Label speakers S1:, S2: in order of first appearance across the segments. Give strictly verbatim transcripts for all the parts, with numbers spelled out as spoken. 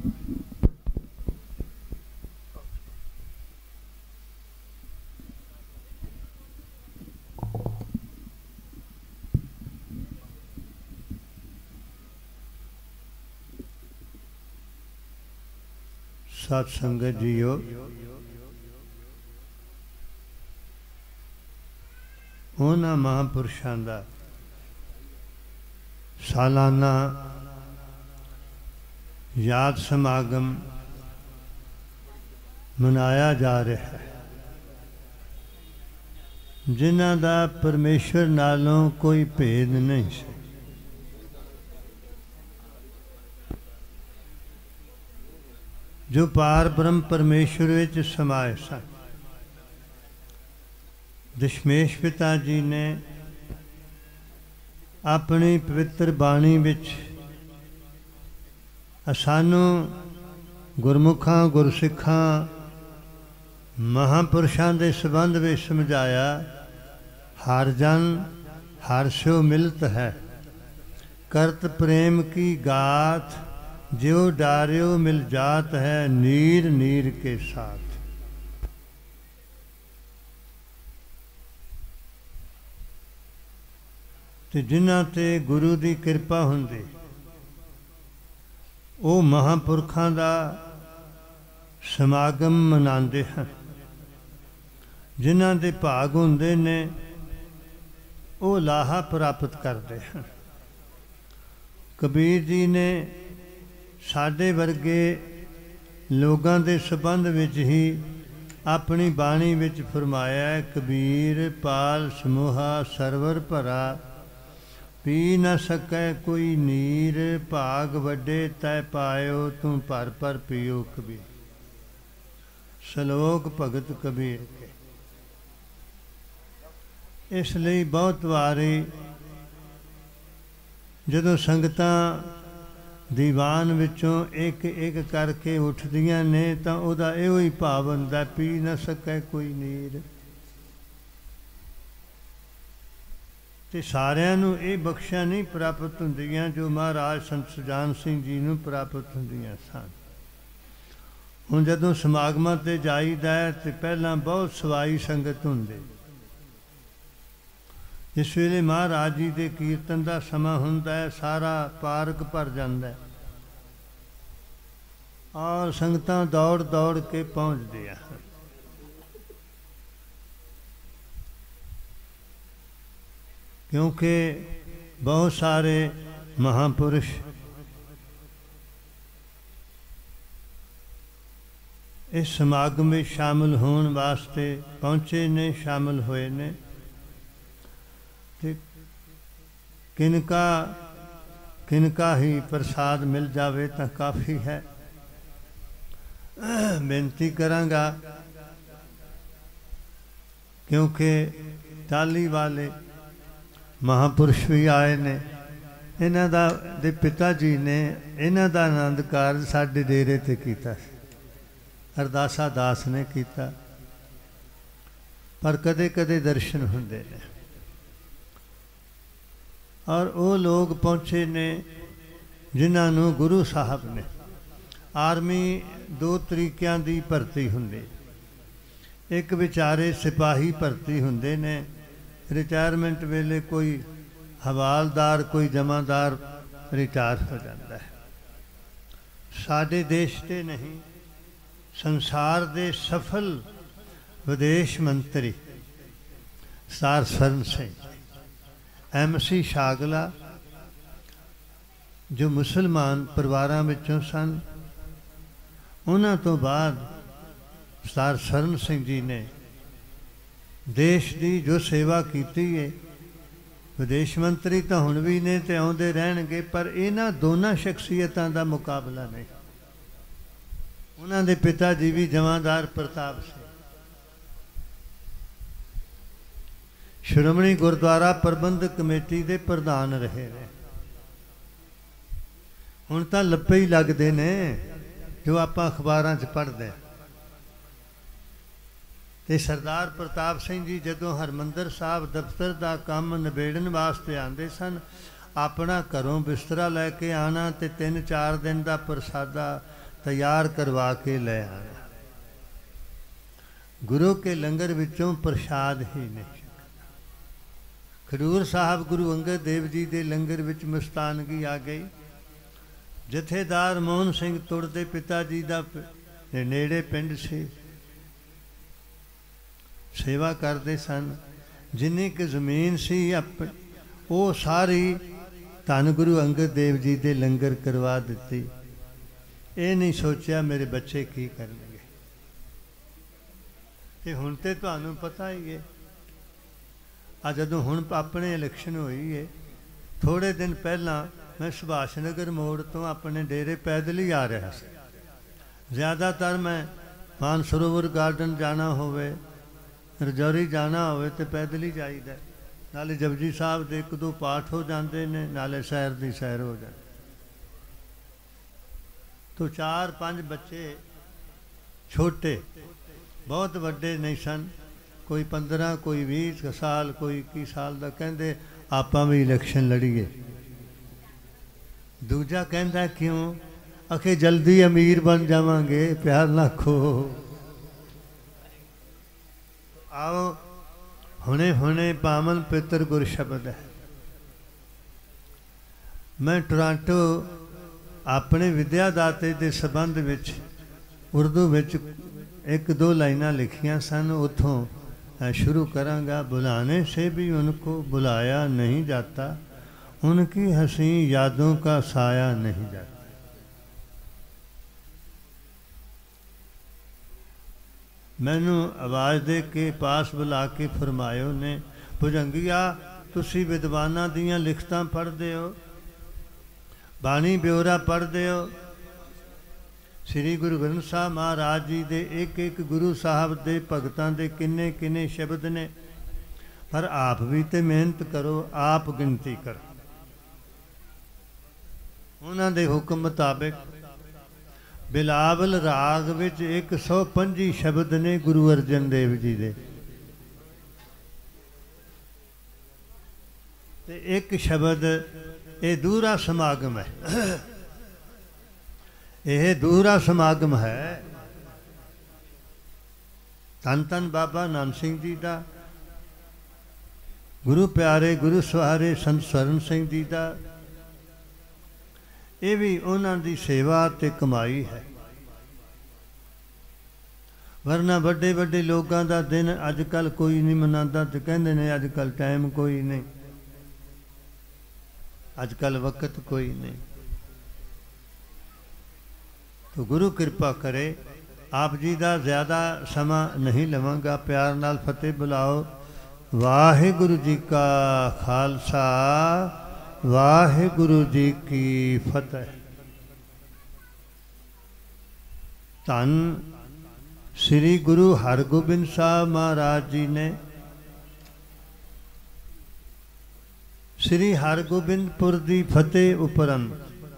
S1: सत संगत जीओ, उन्हां महापुरुषां दा सालाना याद समागम मनाया जा रहा है, जिन्हां दा परमेश्वर नालों कोई भेद नहीं सी। जो पार ब्रह्म परमेश्वर विच समाए सन। दशमेश पिता जी ने अपनी पवित्र बाणी विच सानू गुरमुखां गुरसिखां महापुरुषां दे संबंध में समझाया। हर जन हर स्यो मिलत है, करत प्रेम की गाथ, ज्यो डार्यो मिल जात है, नीर नीर के साथ। ते जिन्हां ते गुरु दी कृपा हुंदी, वो महापुरखां दा समागम मनांदे हैं। जिन्हां दे भाग हुंदे ने, वो लाहा प्राप्त करते हैं। कबीर जी ने साडे वर्गे लोगां दे संबंध विच ही अपनी बाणी विच फरमाया, कबीर पाल समूहा सरवर भरा, पी न सकै कोई नीर, भाग वड्डे तै पायो तू भर भर पियो कबीर। सलोक भगत कबीर के। इसलिए बहुत वारी जदों संगतां दीवान विचों एक एक करके उठदियां ने, तां उहदा इहो ही भाव हुंदा, पी न सकै कोई नीर। ते सारिਆਂ ਨੂੰ ਇਹ ਬਖਸ਼ਾਂ नहीं प्राप्त ਹੁੰਦੀਆਂ जो महाराज संत सुजान सिंह जी ਨੂੰ प्राप्त ਹੁੰਦੀਆਂ ਸਨ। ਹੁਣ ਜਦੋਂ ਸਮਾਗਮਾਂ ਤੇ ਜਾਈਦਾ ਤੇ ਪਹਿਲਾਂ ਬਹੁਤ ਸਵਾਈ ਸੰਗਤ ਹੁੰਦੀ। जिस वेले महाराज जी के कीर्तन का समा हुंदा है, सारा पार्क भर जाता है और संगतां दौड़ दौड़ के पहुँचदियां हैं। क्योंकि बहुत सारे महापुरुष इस समागम में शामिल होने वास्ते पहुँचे ने, शामिल होए ने। किनका किनका ही प्रसाद मिल जावे तो काफ़ी है। बेनती करांगा क्योंकि टाली वाले महापुरुष भी आए ने। इन्हां दा दे पिता जी ने इन्हां दा आनंद कारज साडे डेरे ते कीता, अरदासा दास ने कीता, पर कदे कदे दर्शन हुंदे ने। और वो लोग पहुँचे ने जिन्होंने गुरु साहब ने आर्मी दो तरीकों की भर्ती होंदी। एक बेचारे सिपाही भर्ती होंदे ने, रिटायरमेंट वेले कोई हवालदार कोई जमादार रिटायर हो जाता है। साडे देश के नहीं, संसार के सफल विदेश मंत्री सरदार स्वर्ण सिंह, एम सी शागला जो मुसलमान परिवारां विचों सन, उन्हां तो बाद सरदार स्वर्ण सिंह जी ने देश की जो सेवा की है, विदेश मंत्री तो हुण भी ने ते आउंदे रहणगे, पर इन्हां दोनों शख्सियतां दा मुकाबला नहीं। उन्हां दे पिता जी भी जमादार प्रताप से श्रोमणी गुरुद्वारा प्रबंधक कमेटी के प्रधान रहे ने। हुण तां लप्पे ही लगते ने जो आपां अखबारां च पढ़दे। ते सरदार प्रताप सिंह जी जदों हरमंदर साहब दफ्तर का काम निबेड़न वास्ते आते सन, अपना घरों बिस्तरा लैके आना ते तीन चार दिन का प्रसादा तैयार करवा के ले आना। गुरु के लंगर विचों प्रसाद ही नहीं। खडूर साहब गुरु अंगद देव जी के लंगर विच मस्तानगी आ गई। जथेदार मोहन सिंह तुर दे पिता जी का नेड़े पिंड से सेवा करते सन। जिन्नी क जमीन सी अप वो सारी धन गुरु अंगद देव जी के लंगर करवा दी। ये नहीं सोचा मेरे बच्चे की करनगे। ते हुण ते तुहानूं पता ही है। आ जदों हुण अपने इलैक्शन हुई है, थोड़े दिन पहला मैं सुभाष नगर मोड़ तो अपने डेरे पैदल ही आ रहा था। ज़्यादातर मैं मानसरोवर गार्डन जाना होवे, रजौरी जाना होवे तो पैदल ही जाईदा। नाले जपजी साहब के एक दो पाठ हो जाते ने, नाले सैर की सैर हो जाती। तो चार पांच बच्चे छोटे, बहुत वड्डे नहीं सन, कोई पंद्रह कोई बीस साल कोई इक्की साल का, कहते आपां भी इलैक्शन लड़ीए। दूजा कहता क्यों? आखे जल्दी अमीर बन जावांगे, प्यार ना खो। आओ हुणे हुणे पावन पितर गुर शब्द है। मैं टोरंटो अपने विद्यादाते के संबंध विच उर्दू विच एक दो लाइनां लिखियां सन, उथों शुरू करांगा। बुलाने से भी उनको बुलाया नहीं जाता, उनकी हंसी यादों का साया नहीं जाता। मैनू आवाज़ दे के पास बुला के फरमायो ने, भुजंगिया तुसी विद्वानां दियां लिखतां पढ़दे हो, बाणी ब्योरा पढ़दे हो। श्री गुरु ग्रंथ साहब महाराज जी दे एक एक गुरु साहब दे भगतां दे किन्ने किन्ने शब्द ने, पर आप भी तो मेहनत करो, आप गिनती करो। उन्हां दे हुक्म मुताबिक बिलावल राग विच एक सौ पंजी शब्द ने गुरु अर्जन देव जी दे, ते एक शब्द ये दूरा समागम है। यह दूरा समागम है धन धन बाबा नानक सिंह जी का, गुरु प्यारे गुरु सवारे संत स्वरण सिंह जी का। ये भी उन्हां दी सेवा ते कमाई है। वरना बड़े बड़े लोगों का दिन अजकल कोई नहीं मनाता, तो कहते ने अजकल टाइम कोई नहीं, अजकल वक्त कोई नहीं। तो गुरु कृपा करे। आप जी का ज़्यादा समा नहीं लवांगा, प्यार नाल फतेह बुलाओ। वाहिगुरु जी का खालसा, वाहिगुरु जी की फतेह। धन श्री गुरु हरगोबिंद साहब महाराज जी ने श्री हरगोबिंदपुर की फतेह उपरंत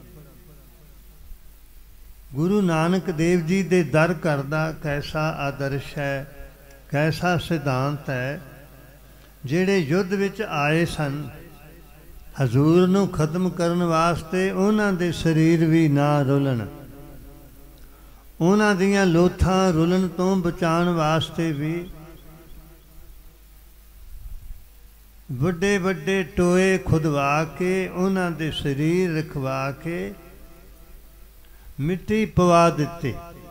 S1: गुरु नानक देव जी दे दर करदा कैसा आदर्श है, कैसा सिद्धांत है। जेड़े युद्ध विच आए सन, हजूर नूं खत्म करन वास्ते उन्हां दे शरीर भी ना रुलन, उन्हां दियां लोथां रुलन तो बचाण वास्ते भी वड्डे वड्डे टोए खुदवा के उन्हां दे शरीर रखवा के मिट्टी पवा दिती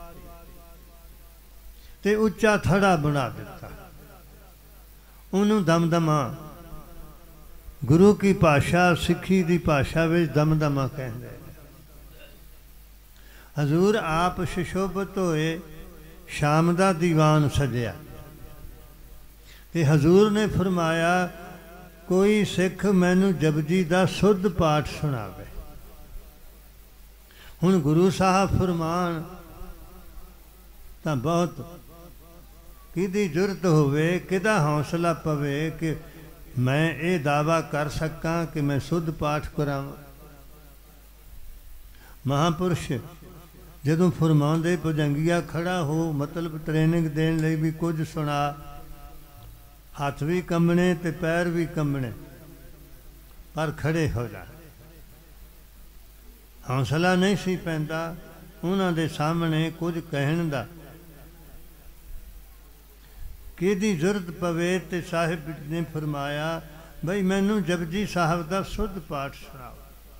S1: ते उच्चा थड़ा बना दिता। उन्होंने दमदमा, गुरु की भाषा सिखी की भाषा में दमदमा कहते हैं। हजूर आप सुशोभित होए, शाम का दीवान सजया ते हजूर ने फरमाया कोई सिख मैनू जपजी का शुद्ध पाठ सुनावे। हुण गुरु साहब फरमान तां बहुत किहदी जुरत होवे, किहदा हौसला पवे कि मैं ये दावा कर सकां कि मैं शुद्ध पाठ करावां। महापुरुष जदों फरमाउंदे भुजंगिया खड़ा हो, मतलब ट्रेनिंग देण लई भी कुछ सुना, हाथ भी कंबने ते पैर भी कंबने, पर खड़े हो जा। हौसला नहीं सी पैंदा। ਉਹਨਾਂ ਦੇ ਸਾਹਮਣੇ ਕੁਝ ਕਹਿਣ ਦਾ। ਕਿਹਦੀ ਜ਼ਰੂਰਤ ਪਵੇ ਤੇ ਸਾਹਿਬ ਨੇ ਫਰਮਾਇਆ ਬਈ ਮੈਨੂੰ ਜਪਜੀ ਸਾਹਿਬ ਦਾ ਸੁੱਧ ਪਾਠ ਸੁਣਾਓ।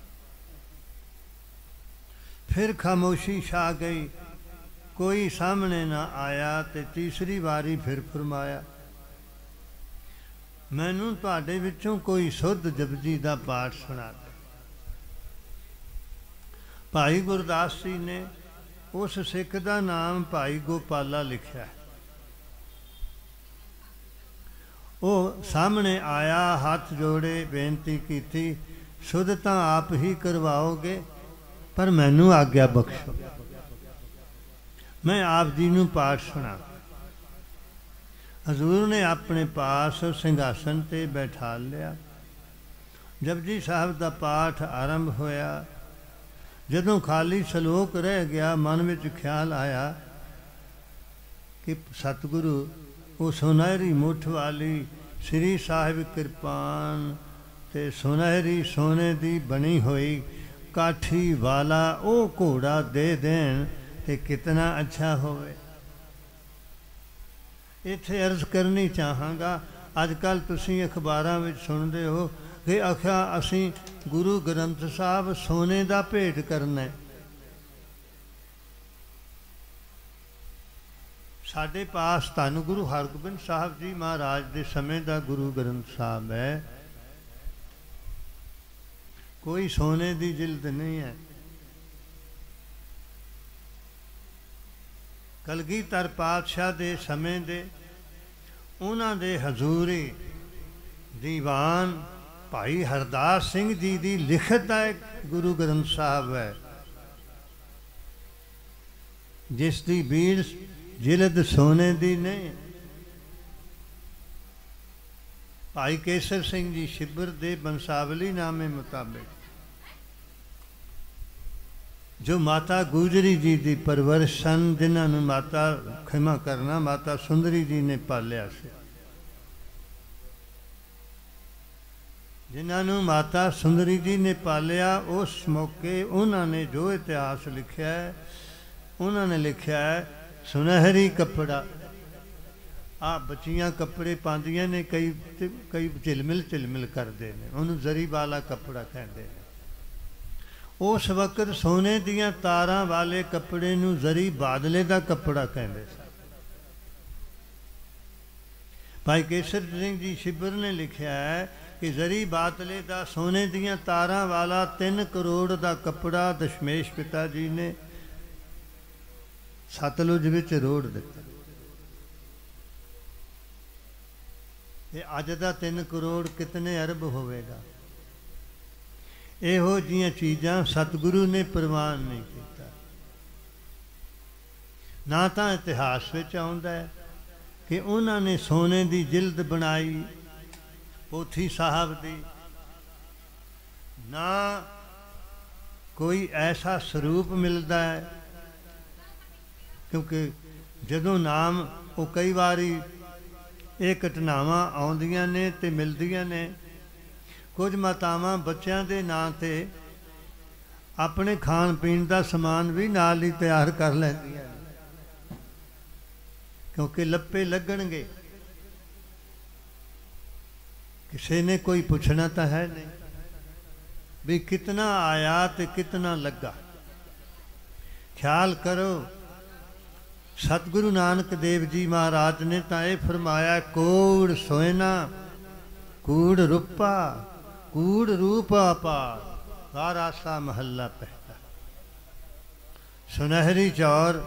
S1: ਫਿਰ ਖਾਮੋਸ਼ੀ ਛਾ ਗਈ, ਕੋਈ ਸਾਹਮਣੇ ਨਾ ਆਇਆ। ਤੇ ਤੀਸਰੀ ਵਾਰੀ ਫਿਰ ਫਰਮਾਇਆ ਮੈਨੂੰ ਤੁਹਾਡੇ ਵਿੱਚੋਂ ਕੋਈ ਸੁੱਧ ਜਪਜੀ ਦਾ ਪਾਠ ਸੁਣਾ ਦੇ। ਭਾਈ ਗੁਰਦਾਸ ਜੀ ਨੇ ਉਸ ਸਿੱਖ ਦਾ ਨਾਮ ਭਾਈ ਗੋਪਾਲਾ ਲਿਖਿਆ। ਉਹ ਸਾਹਮਣੇ ਆਇਆ, ਹੱਥ ਜੋੜੇ, ਬੇਨਤੀ ਕੀਤੀ ਸੁੱਧ ਤਾਂ ਆਪ ਹੀ ਕਰਵਾਓਗੇ, ਪਰ ਮੈਨੂੰ ਆਗਿਆ ਬਖਸ਼ੋ, ਮੈਂ ਆਪ ਜੀ ਨੂੰ ਪਾਠ ਸੁਣਾ। ਹਜ਼ੂਰ ਨੇ ਆਪਣੇ ਪਾਸ ਸਿੰਘਾਸਨ ਤੇ ਬੈਠਾ ਲਿਆ। ਜਪਜੀ ਸਾਹਿਬ ਦਾ ਪਾਠ ਆਰੰਭ ਹੋਇਆ। ਜਦੋਂ ਖਾਲੀ ਸ਼ਲੋਕ ਰਹਿ ਗਿਆ, ਮਨ ਵਿੱਚ ਖਿਆਲ ਆਇਆ ਕਿ ਸਤਿਗੁਰੂ ਉਹ ਸੁਨਹਿਰੀ ਮੁੱਠ ਵਾਲੀ ਸ੍ਰੀ ਸਾਹਿਬ ਕਿਰਪਾਨ ਤੇ ਸੁਨਹਿਰੀ ਸੋਨੇ ਦੀ ਬਣੀ ਹੋਈ ਕਾਠੀ ਵਾਲਾ ਉਹ ਘੋੜਾ ਦੇ ਦੇਣ ਤੇ ਕਿਤਨਾ ਅੱਛਾ ਹੋਵੇ। ਇੱਥੇ ਅਰਜ਼ ਕਰਨੀ ਚਾਹਾਂਗਾ, ਅੱਜ ਕੱਲ੍ਹ ਤੁਸੀਂ ਅਖਬਾਰਾਂ ਵਿੱਚ ਸੁਣਦੇ ਹੋ ਕਿ ਆਖਿਆ ਅਸੀਂ ਗੁਰੂ ਗ੍ਰੰਥ ਸਾਹਿਬ ਸੋਨੇ ਦਾ ਭੇਟ ਕਰਨਾ। ਸਾਡੇ ਪਾਸ ਧੰਨ ਗੁਰੂ ਹਰਗੋਬਿੰਦ ਸਾਹਿਬ ਜੀ ਮਹਾਰਾਜ ਦੇ ਸਮੇਂ ਦਾ ਗੁਰੂ ਗ੍ਰੰਥ ਸਾਹਿਬ ਹੈ, ਕੋਈ ਸੋਨੇ ਦੀ ਜਿਲਦ ਨਹੀਂ ਹੈ। ਕਲਗੀਧਰ ਪਾਤਸ਼ਾਹ ਦੇ ਸਮੇਂ ਦੇ ਉਹਨਾਂ ਦੇ ਹਜ਼ੂਰੀ ਦੀਵਾਨ ਭਾਈ ਹਰਦਾਸ ਸਿੰਘ ਜੀ ਦੀ ਲਿਖਤ ਦਾ ਇੱਕ ਗੁਰੂ ਗ੍ਰੰਥ ਸਾਹਿਬ ਹੈ, ਜਿਸ ਦੀ ਬੀੜ ਜਿਲਦ ਸੋਨੇ ਦੀ ਨਹੀਂ। ਭਾਈ ਕੇਸਰ ਸਿੰਘ ਜੀ ਸ਼ਿਬਰ ਦੇ ਬੰਸਾਵਲੀ ਨਾਮੇ ਮੁਤਾਬਿਕ ਜੋ ਮਾਤਾ ਗੁਜਰੀ ਜੀ ਦੀ ਪਰਵਰਿਸ਼ ਸਨ, ਜਿਨ੍ਹਾਂ ਨੂੰ ਮਾਤਾ ਖਿਮਾ ਕਰਨਾ ਮਾਤਾ ਸੁੰਦਰੀ ਜੀ ਨੇ ਪਾਲਿਆ ਸੀ, ਜਿਨ੍ਹਾਂ ਨੂੰ ਮਾਤਾ ਸੁੰਦਰੀ ਜੀ ਨੇ ਪਾਲਿਆ, ਉਸ ਮੌਕੇ ਉਹਨਾਂ ਨੇ ਜੋ ਇਤਿਹਾਸ ਲਿਖਿਆ ਹੈ, ਉਹਨਾਂ ਨੇ ਲਿਖਿਆ ਹੈ ਸੁਨਹਿਰੀ ਕੱਪੜਾ। ਆ ਬੱਚੀਆਂ ਕੱਪੜੇ ਪਾਉਂਦੀਆਂ ਨੇ, ਕਈ ਕਈ ਝਿਲਮਿਲ ਝਿਲਮਿਲ ਕਰਦੇ ਨੇ, ਉਹਨੂੰ ਜ਼ਰੀ ਵਾਲਾ ਕੱਪੜਾ ਕਹਿੰਦੇ ਨੇ। ਉਸ ਵਕਤ ਸੋਨੇ ਦੀਆਂ ਤਾਰਾਂ ਵਾਲੇ ਕੱਪੜੇ ਨੂੰ ਜ਼ਰੀ ਬਾਦਲੇ ਦਾ ਕੱਪੜਾ ਕਹਿੰਦੇ ਸਨ। ਭਾਈ ਕੇਸਰ ਸਿੰਘ ਜੀ ਸ਼ਿਬਰ ਨੇ ਲਿਖਿਆ ਹੈ ਕਿ ਜ਼ਰੀ ਬਾਦਲੇ ਦਾ ਸੋਨੇ ਦੀਆਂ ਤਾਰਾਂ ਵਾਲਾ ਤਿੰਨ ਕਰੋੜ ਦਾ ਕੱਪੜਾ ਦਸ਼ਮੇਸ਼ ਪਿਤਾ ਜੀ ਨੇ ਸਤਲੁਜ ਵਿੱਚ ਰੋੜ ਦਿੱਤਾ। ਇਹ ਅੱਜ ਦਾ ਤਿੰਨ ਕਰੋੜ ਕਿਤਨੇ ਅਰਬ ਹੋਵੇਗਾ। ਇਹੋ ਜਿਹੀਆਂ ਚੀਜ਼ਾਂ ਸਤਿਗੁਰੂ ਨੇ ਪ੍ਰਵਾਨ ਨਹੀਂ ਕੀਤਾ। ਨਾ ਤਾਂ ਇਤਿਹਾਸ ਵਿੱਚ ਆਉਂਦਾ ਹੈ ਕਿ ਉਹਨਾਂ ਨੇ ਸੋਨੇ ਦੀ ਜਿਲਦ ਬਣਾਈ ਪੋਥੀ ਸਾਹਿਬ ਦੀ, ਨਾ ਕੋਈ ਐਸਾ ਸਰੂਪ ਮਿਲਦਾ ਹੈ। ਕਿਉਂਕਿ ਜਦੋਂ ਨਾਮ ਉਹ ਕਈ ਵਾਰੀ ਇਹ ਘਟਨਾਵਾਂ ਆਉਂਦੀਆਂ ਨੇ ਤੇ ਮਿਲਦੀਆਂ ਨੇ। ਕੁਝ ਮਾਤਾਵਾਂ ਬੱਚਿਆਂ ਦੇ ਨਾਂ 'ਤੇ ਆਪਣੇ ਖਾਣ ਪੀਣ ਦਾ ਸਮਾਨ ਵੀ ਨਾਲ ਹੀ ਤਿਆਰ ਕਰ ਲੈਂਦੀਆਂ ਨੇ, ਕਿਉਂਕਿ ਲੱਪੇ ਲੱਗਣਗੇ। ਕਿਸੇ ਨੇ ਕੋਈ ਪੁੱਛਣਾ ਤਾਂ ਹੈ ਨਹੀਂ ਵੀ ਕਿਤਨਾ ਆਇਆ ਤੇ ਕਿਤਨਾ ਲੱਗਾ। ਖਿਆਲ ਕਰੋ, ਸਤਿਗੁਰੂ ਨਾਨਕ ਦੇਵ ਜੀ ਮਹਾਰਾਜ ਨੇ ਤਾਂ ਇਹ ਫਰਮਾਇਆ, ਕੋੜ ਸੋਇਨਾ ਕੂੜ ਰੂਪਾ ਕੂੜ ਰੂਪ ਅਪਾਰ, ਵਾਰਾਸਾ ਮਹੱਲਾ ਪਹਿਲਾ। ਸੁਨਹਿਰੀ ਚੌਰ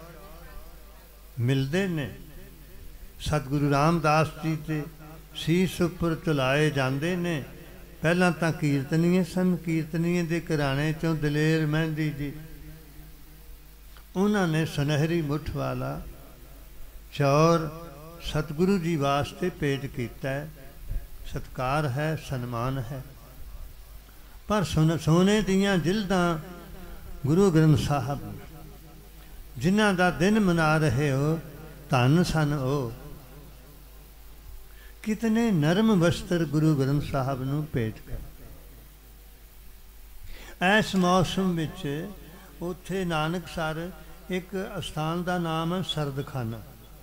S1: ਮਿਲਦੇ ਨੇ। ਸਤਿਗੁਰੂ ਰਾਮਦਾਸ ਜੀ ਤੇ ਸੀਸ ਉੱਪਰ ਚੁਲਾਏ ਜਾਂਦੇ ਨੇ। ਪਹਿਲਾਂ ਤਾਂ ਕੀਰਤਨੀਏ ਸਨ, ਕੀਰਤਨੀਏ ਦੇ ਘਰਾਣੇ ਚੋਂ ਦਲੇਰ ਮਹਿੰਦੀ ਜੀ, ਉਹਨਾਂ ਨੇ ਸੁਨਹਿਰੀ ਮੁੱਠ ਵਾਲਾ ਚੌਰ ਸਤਿਗੁਰੂ ਜੀ ਵਾਸਤੇ ਭੇਟ ਕੀਤਾ ਹੈ। ਸਤਿਕਾਰ ਹੈ, ਸਨਮਾਨ ਹੈ। ਪਰ ਸੋਨੇ ਦੀਆਂ ਜਿਲਦਾਂ ਗੁਰੂ ਗ੍ਰੰਥ ਸਾਹਿਬ ਜਿਨ੍ਹਾਂ ਦਾ ਦਿਨ ਮਨਾ ਰਹੇ ਹੋ, ਧੰਨ ਸਨ ਉਹ। ਕਿਤਨੇ ਨਰਮ ਵਸਤਰ ਗੁਰੂ ਗ੍ਰੰਥ ਸਾਹਿਬ ਨੂੰ ਭੇਟ ਕਰ। ਇਸ ਮੌਸਮ ਵਿੱਚ ਉੱਥੇ ਨਾਨਕਸਰ ਇੱਕ ਅਸਥਾਨ ਦਾ ਨਾਮ ਹੈ ਸਰਦਖਾਨਾ,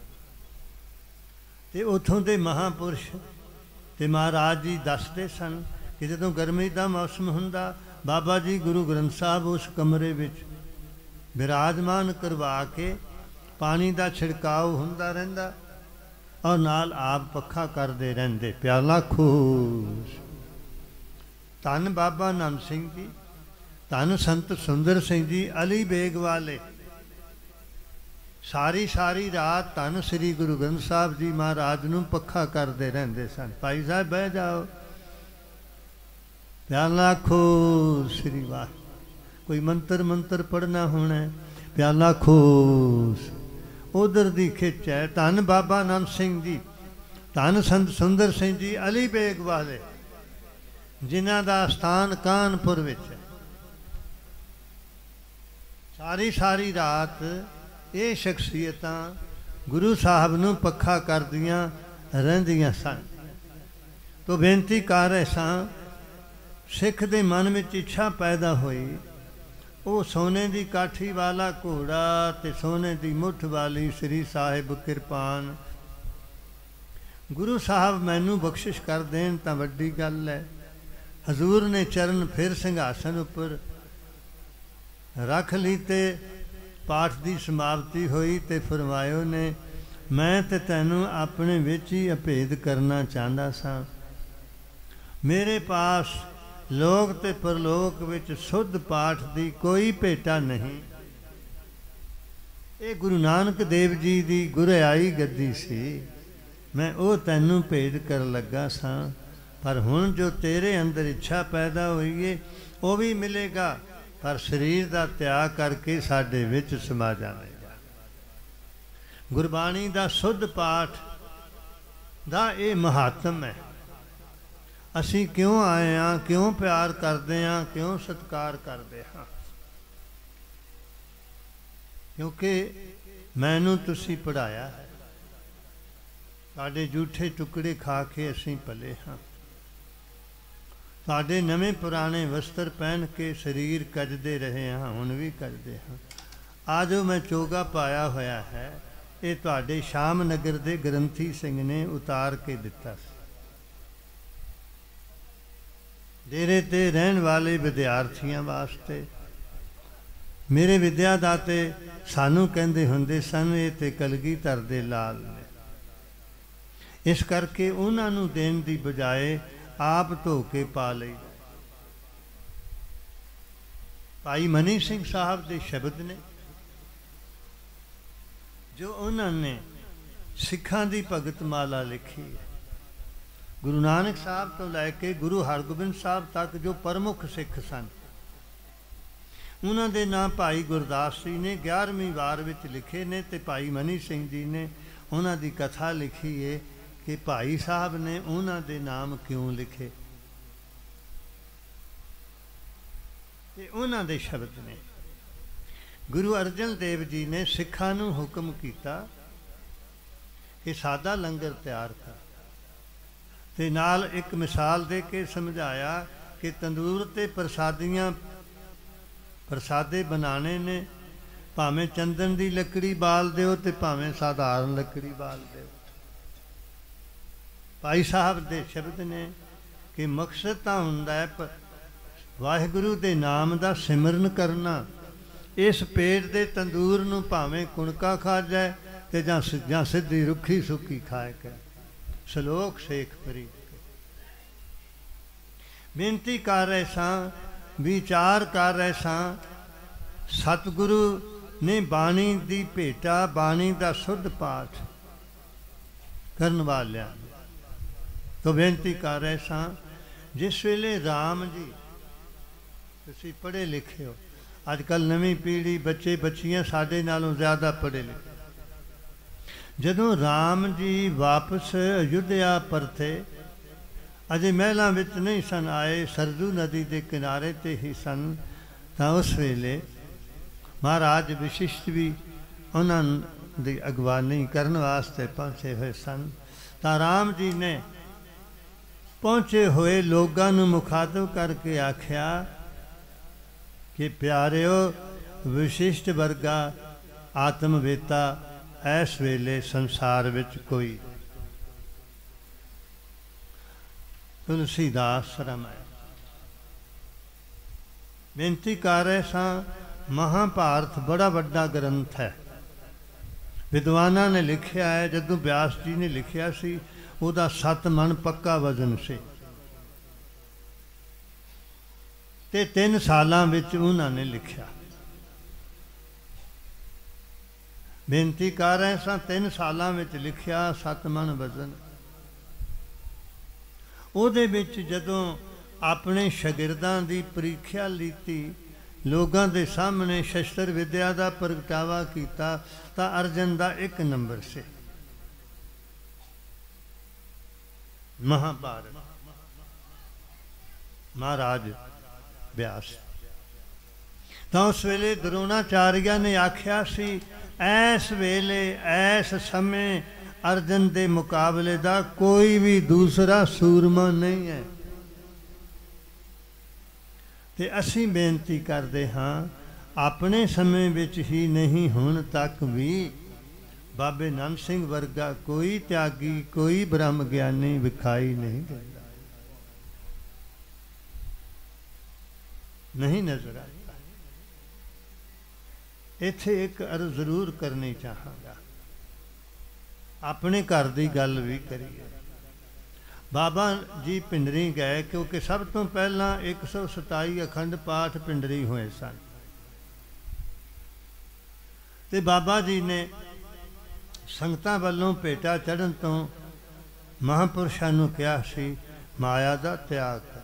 S1: ਅਤੇ ਉੱਥੋਂ ਦੇ ਮਹਾਂਪੁਰਸ਼ ਅਤੇ ਮਹਾਰਾਜ ਜੀ ਦੱਸਦੇ ਸਨ ਕਿ ਜਦੋਂ ਗਰਮੀ ਦਾ ਮੌਸਮ ਹੁੰਦਾ, ਬਾਬਾ ਜੀ ਗੁਰੂ ਗ੍ਰੰਥ ਸਾਹਿਬ ਉਸ ਕਮਰੇ ਵਿੱਚ ਬਿਰਾਜਮਾਨ ਕਰਵਾ ਕੇ ਪਾਣੀ ਦਾ ਛਿੜਕਾਓ ਹੁੰਦਾ ਰਹਿੰਦਾ, ਔਰ ਨਾਲ ਆਪ ਪੱਖਾ ਕਰਦੇ ਰਹਿੰਦੇ, ਪਿਆਲਾ ਖੂਸ। ਧੰਨ ਬਾਬਾ ਨੰਦ ਸਿੰਘ ਜੀ, ਧੰਨ ਸੰਤ ਸੁੰਦਰ ਸਿੰਘ ਜੀ ਅਲੀ ਬੇਗ ਵਾਲੇ, ਸਾਰੀ ਸਾਰੀ ਰਾਤ ਧੰਨ ਸ੍ਰੀ ਗੁਰੂ ਗ੍ਰੰਥ ਸਾਹਿਬ ਜੀ ਮਹਾਰਾਜ ਨੂੰ ਪੱਖਾ ਕਰਦੇ ਰਹਿੰਦੇ ਸਨ। ਭਾਈ ਸਾਹਿਬ ਬਹਿ ਜਾਓ, ਪਿਆਲਾ ਖੂਸ ਸ੍ਰੀ ਵਾਹ, ਕੋਈ ਮੰਤਰ ਮੰਤਰ ਪੜ੍ਹਨਾ ਹੋਣਾ, ਪਿਆਲਾ ਖੂਸ। ਉਧਰ ਦੀ ਖਿੱਚ ਹੈ ਧੰਨ ਬਾਬਾ ਨੰਦ ਸਿੰਘ ਜੀ, ਧੰਨ ਸੰਤ ਸੁੰਦਰ ਸਿੰਘ ਜੀ ਅਲੀ ਬੇਗ ਵਾਲੇ, ਜਿਨ੍ਹਾਂ ਦਾ ਸਥਾਨ ਕਾਨਪੁਰ ਵਿੱਚ ਹੈ। ਸਾਰੀ ਸਾਰੀ ਰਾਤ ਇਹ ਸ਼ਖਸੀਅਤਾਂ ਗੁਰੂ ਸਾਹਿਬ ਨੂੰ ਪੱਖਾ ਕਰਦੀਆਂ ਰਹਿੰਦੀਆਂ ਸਨ। ਤੋ ਬੇਨਤੀ ਕਰ ਰਹੇ ਸਾਂ, ਸਿੱਖ ਦੇ ਮਨ ਵਿੱਚ ਇੱਛਾ ਪੈਦਾ ਹੋਈ, ਉਹ ਸੋਨੇ ਦੀ ਕਾਠੀ ਵਾਲਾ ਘੋੜਾ ਅਤੇ ਸੋਨੇ ਦੀ ਮੁੱਠ ਵਾਲੀ ਸ੍ਰੀ ਸਾਹਿਬ ਕਿਰਪਾਨ ਗੁਰੂ ਸਾਹਿਬ ਮੈਨੂੰ ਬਖਸ਼ਿਸ਼ ਕਰ ਦੇਣ ਤਾਂ ਵੱਡੀ ਗੱਲ ਹੈ। ਹਜ਼ੂਰ ਨੇ ਚਰਨ ਫਿਰ ਸਿੰਘਾਸਨ ਉੱਪਰ ਰੱਖ ਲਈ ਅਤੇ ਪਾਠ ਦੀ ਸਮਾਪਤੀ ਹੋਈ ਅਤੇ ਫਰਮਾਇਓ ਨੇ, ਮੈਂ ਤੇ ਤੈਨੂੰ ਆਪਣੇ ਵਿੱਚ ਹੀ ਅਭੇਦ ਕਰਨਾ ਚਾਹੁੰਦਾ ਸਾਂ। ਮੇਰੇ ਪਾਸ ਲੋਕ ਤੇ ਪਰਲੋਕ ਵਿੱਚ ਸੁੱਧ ਪਾਠ ਦੀ ਕੋਈ ਭੇਟਾ ਨਹੀਂ। ਇਹ ਗੁਰੂ ਨਾਨਕ ਦੇਵ ਜੀ ਦੀ ਗੁਰਿਆਈ ਗੱਦੀ ਸੀ, ਮੈਂ ਉਹ ਤੈਨੂੰ ਭੇਦ ਕਰਨ ਲੱਗਾ ਸਾਂ। ਪਰ ਹੁਣ ਜੋ ਤੇਰੇ ਅੰਦਰ ਇੱਛਾ ਪੈਦਾ ਹੋਈ ਹੈ ਉਹ ਵੀ ਮਿਲੇਗਾ, ਪਰ ਸਰੀਰ ਦਾ ਤਿਆਗ ਕਰਕੇ ਸਾਡੇ ਵਿੱਚ ਸਮਾ ਜਾਵੇਗਾ। ਗੁਰਬਾਣੀ ਦਾ ਸੁੱਧ ਪਾਠ ਦਾ ਇਹ ਮਹਾਤਮ ਹੈ। ਅਸੀਂ ਕਿਉਂ ਆਏ ਹਾਂ, ਕਿਉਂ ਪਿਆਰ ਕਰਦੇ ਹਾਂ, ਕਿਉਂ ਸਤਿਕਾਰ ਕਰਦੇ ਹਾਂ? ਕਿਉਂਕਿ ਮੈਨੂੰ ਤੁਸੀਂ ਪੜ੍ਹਾਇਆ ਹੈ। ਸਾਡੇ ਜੂਠੇ ਟੁਕੜੇ ਖਾ ਕੇ ਅਸੀਂ ਪਲੇ ਹਾਂ। ਸਾਡੇ ਨਵੇਂ ਪੁਰਾਣੇ ਵਸਤਰ ਪਹਿਨ ਕੇ ਸਰੀਰ ਕੱਜਦੇ ਰਹੇ ਹਾਂ, ਹੁਣ ਵੀ ਕੱਜਦੇ ਹਾਂ। ਆ ਜੋ ਮੈਂ ਚੋਗਾ ਪਾਇਆ ਹੋਇਆ ਹੈ, ਇਹ ਤੁਹਾਡੇ ਸ਼ਾਮ ਨਗਰ ਦੇ ਗ੍ਰੰਥੀ ਸਿੰਘ ਨੇ ਉਤਾਰ ਕੇ ਦਿੱਤਾ ਸੀ। ਡੇਰੇ 'ਤੇ ਰਹਿਣ ਵਾਲੇ ਵਿਦਿਆਰਥੀਆਂ ਵਾਸਤੇ। ਮੇਰੇ ਵਿਦਿਆ ਦਾਤੇ ਸਾਨੂੰ ਕਹਿੰਦੇ ਹੁੰਦੇ ਸਨ, ਇਹ ਤੇ ਕਲਗੀਧਰ ਦੇ ਲਾਲ ਨੇ। ਇਸ ਕਰਕੇ ਉਹਨਾਂ ਨੂੰ ਦੇਣ ਦੀ ਬਜਾਏ ਆਪ ਧੋ ਕੇ ਪਾ ਲਈ। ਭਾਈ ਮਨੀ ਸਿੰਘ ਸਾਹਿਬ ਦੇ ਸ਼ਬਦ ਨੇ ਜੋ ਉਹਨਾਂ ਨੇ ਸਿੱਖਾਂ ਦੀ ਭਗਤ ਮਾਲਾ ਲਿਖੀ ਹੈ। ਗੁਰੂ ਨਾਨਕ ਸਾਹਿਬ ਤੋਂ ਲੈ ਕੇ ਗੁਰੂ ਹਰਗੋਬਿੰਦ ਸਾਹਿਬ ਤੱਕ ਜੋ ਪ੍ਰਮੁੱਖ ਸਿੱਖ ਸਨ, ਉਹਨਾਂ ਦੇ ਨਾਂ ਭਾਈ ਗੁਰਦਾਸ ਜੀ ਨੇ ਗਿਆਰਵੀਂ ਵਾਰ ਵਿੱਚ ਲਿਖੇ ਨੇ, ਅਤੇ ਭਾਈ ਮਨੀ ਸਿੰਘ ਜੀ ਨੇ ਉਹਨਾਂ ਦੀ ਕਥਾ ਲਿਖੀ ਹੈ ਕਿ ਭਾਈ ਸਾਹਿਬ ਨੇ ਉਹਨਾਂ ਦੇ ਨਾਮ ਕਿਉਂ ਲਿਖੇ। ਤੇ ਉਹਨਾਂ ਦੇ ਸ਼ਬਦ ਨੇ, ਗੁਰੂ ਅਰਜਨ ਦੇਵ ਜੀ ਨੇ ਸਿੱਖਾਂ ਨੂੰ ਹੁਕਮ ਕੀਤਾ ਕਿ ਸਾਦਾ ਲੰਗਰ ਤਿਆਰ ਕਰ, ਤੇ ਨਾਲ ਇੱਕ ਮਿਸਾਲ ਦੇ ਕੇ ਸਮਝਾਇਆ ਕਿ ਤੰਦੂਰ ਤੇ ਪ੍ਰਸਾਦੀਆਂ ਪ੍ਰਸਾਦੇ ਬਣਾਉਣੇ ਨੇ, ਭਾਵੇਂ ਚੰਦਨ ਦੀ ਲੱਕੜੀ ਬਾਲ ਦਿਓ ਤੇ ਭਾਵੇਂ ਸਾਧਾਰਨ ਲੱਕੜੀ ਬਾਲ ਦਿਓ। ਭਾਈ ਸਾਹਿਬ ਦੇ ਸ਼ਬਦ ਨੇ ਕਿ ਮਕਸਦ ਤਾਂ ਹੁੰਦਾ ਹੈ ਵਾਹਿਗੁਰੂ ਦੇ ਨਾਮ ਦਾ ਸਿਮਰਨ ਕਰਨਾ। ਇਸ ਪੇਟ ਦੇ ਤੰਦੂਰ ਨੂੰ ਭਾਵੇਂ ਕੁਣਕਾ ਖਾ ਜਾਏ ਤੇ ਜਾਂ ਜਾਂ ਸਿੱਧੀ ਰੁੱਖੀ ਸੁੱਕੀ ਖਾਏ ਕਰ। ਸ਼ਲੋਕ ਸ਼ੇਖ ਫਰੀਦ। ਬੇਨਤੀ ਕਰ ਰਹੇ ਸਾਂ, ਵਿਚਾਰ ਕਰ ਰਹੇ ਸਾਂ, ਸਤਿਗੁਰੂ ਨੇ ਬਾਣੀ ਦੀ ਭੇਟਾ, ਬਾਣੀ ਦਾ ਸੁੱਧ ਪਾਠ ਕਰਨ ਵਾਲਿਆਂ ਤੋਂ ਬੇਨਤੀ ਕਰ ਰਹੇ ਸਾਂ। ਜਿਸ ਵੇਲੇ ਰਾਮ ਜੀ, ਤੁਸੀਂ ਪੜ੍ਹੇ ਲਿਖੇ ਹੋ, ਅੱਜ ਕੱਲ੍ਹ ਨਵੀਂ ਪੀੜ੍ਹੀ, ਬੱਚੇ ਬੱਚੀਆਂ ਸਾਡੇ ਨਾਲੋਂ ਜ਼ਿਆਦਾ ਪੜ੍ਹੇ ਲਿਖੇ, ਜਦੋਂ ਰਾਮ ਜੀ ਵਾਪਸ ਅਯੁੱਧਿਆ ਪਰਤੇ, ਅਜੇ ਮਹਿਲਾਂ ਵਿੱਚ ਨਹੀਂ ਸਨ ਆਏ, ਸਰਜੂ ਨਦੀ ਦੇ ਕਿਨਾਰੇ 'ਤੇ ਹੀ ਸਨ, ਤਾਂ ਉਸ ਵੇਲੇ ਮਹਾਰਾਜ ਵਸ਼ਿਸ਼ਟ ਵੀ ਉਹਨਾਂ ਦੀ ਅਗਵਾਨੀ ਕਰਨ ਵਾਸਤੇ ਪਹੁੰਚੇ ਹੋਏ ਸਨ। ਤਾਂ ਰਾਮ ਜੀ ਨੇ ਪਹੁੰਚੇ ਹੋਏ ਲੋਕਾਂ ਨੂੰ ਮੁਖਾਤਬ ਕਰਕੇ ਆਖਿਆ ਕਿ ਪਿਆਰਿਓ, विशिष्ट वर्गा आत्मवेता इस वेले संसार विच कोई। तुलसीदास रामायण बेनती कर रहे सां, महाभारत बड़ा वड्डा ग्रंथ है, विद्वाना ने लिखिया है। जदों व्यास जी ने लिखिया सी उहदा सत मन पक्का वजन से, ते तीन सालां विच उन्हां ने लिखिया। बेनती कर रहे सां, तीन सालां विच लिखिया, सत मन वजन। ਉਹਦੇ ਵਿੱਚ ਜਦੋਂ ਆਪਣੇ ਸ਼ਾਗਿਰਦਾਂ ਦੀ ਪ੍ਰੀਖਿਆ ਲੀਤੀ, ਲੋਕਾਂ ਦੇ ਸਾਹਮਣੇ ਸ਼ਸਤਰ ਵਿਦਿਆ ਦਾ ਪ੍ਰਗਟਾਵਾ ਕੀਤਾ, ਤਾਂ ਅਰਜਨ ਦਾ ਇੱਕ ਨੰਬਰ ਸੀ। ਮਹਾਭਾਰਤ ਮਹਾਰਾਜ व्यास। तो उस वेले द्रोणाचार्य ने आख्या सी, ऐस वेले ऐस समय अर्जन के मुकाबले का कोई भी दूसरा सूरमा नहीं है। ते असी बेनती करते हाँ, अपने समय विच ही नहीं हुण तक भी बाबे नानक सिंह वर्गा कोई त्यागी, कोई ब्रह्म ज्ञानी विखाई नहीं देता, नहीं नजर आता। इत्थे एक अर्ज जरूर करनी चाहांगा, अपने घर की गल भी करिए। बाबा जी पिंडरी गए, क्योंकि सब तो पहला एक सौ सताई अखंड पाठ पिंडरी हुए सन। ते बाबा जी ने संगतां वल्लों भेटा चढ़न तो महापुरुषां नूं कहा सी, माया का त्याग कर।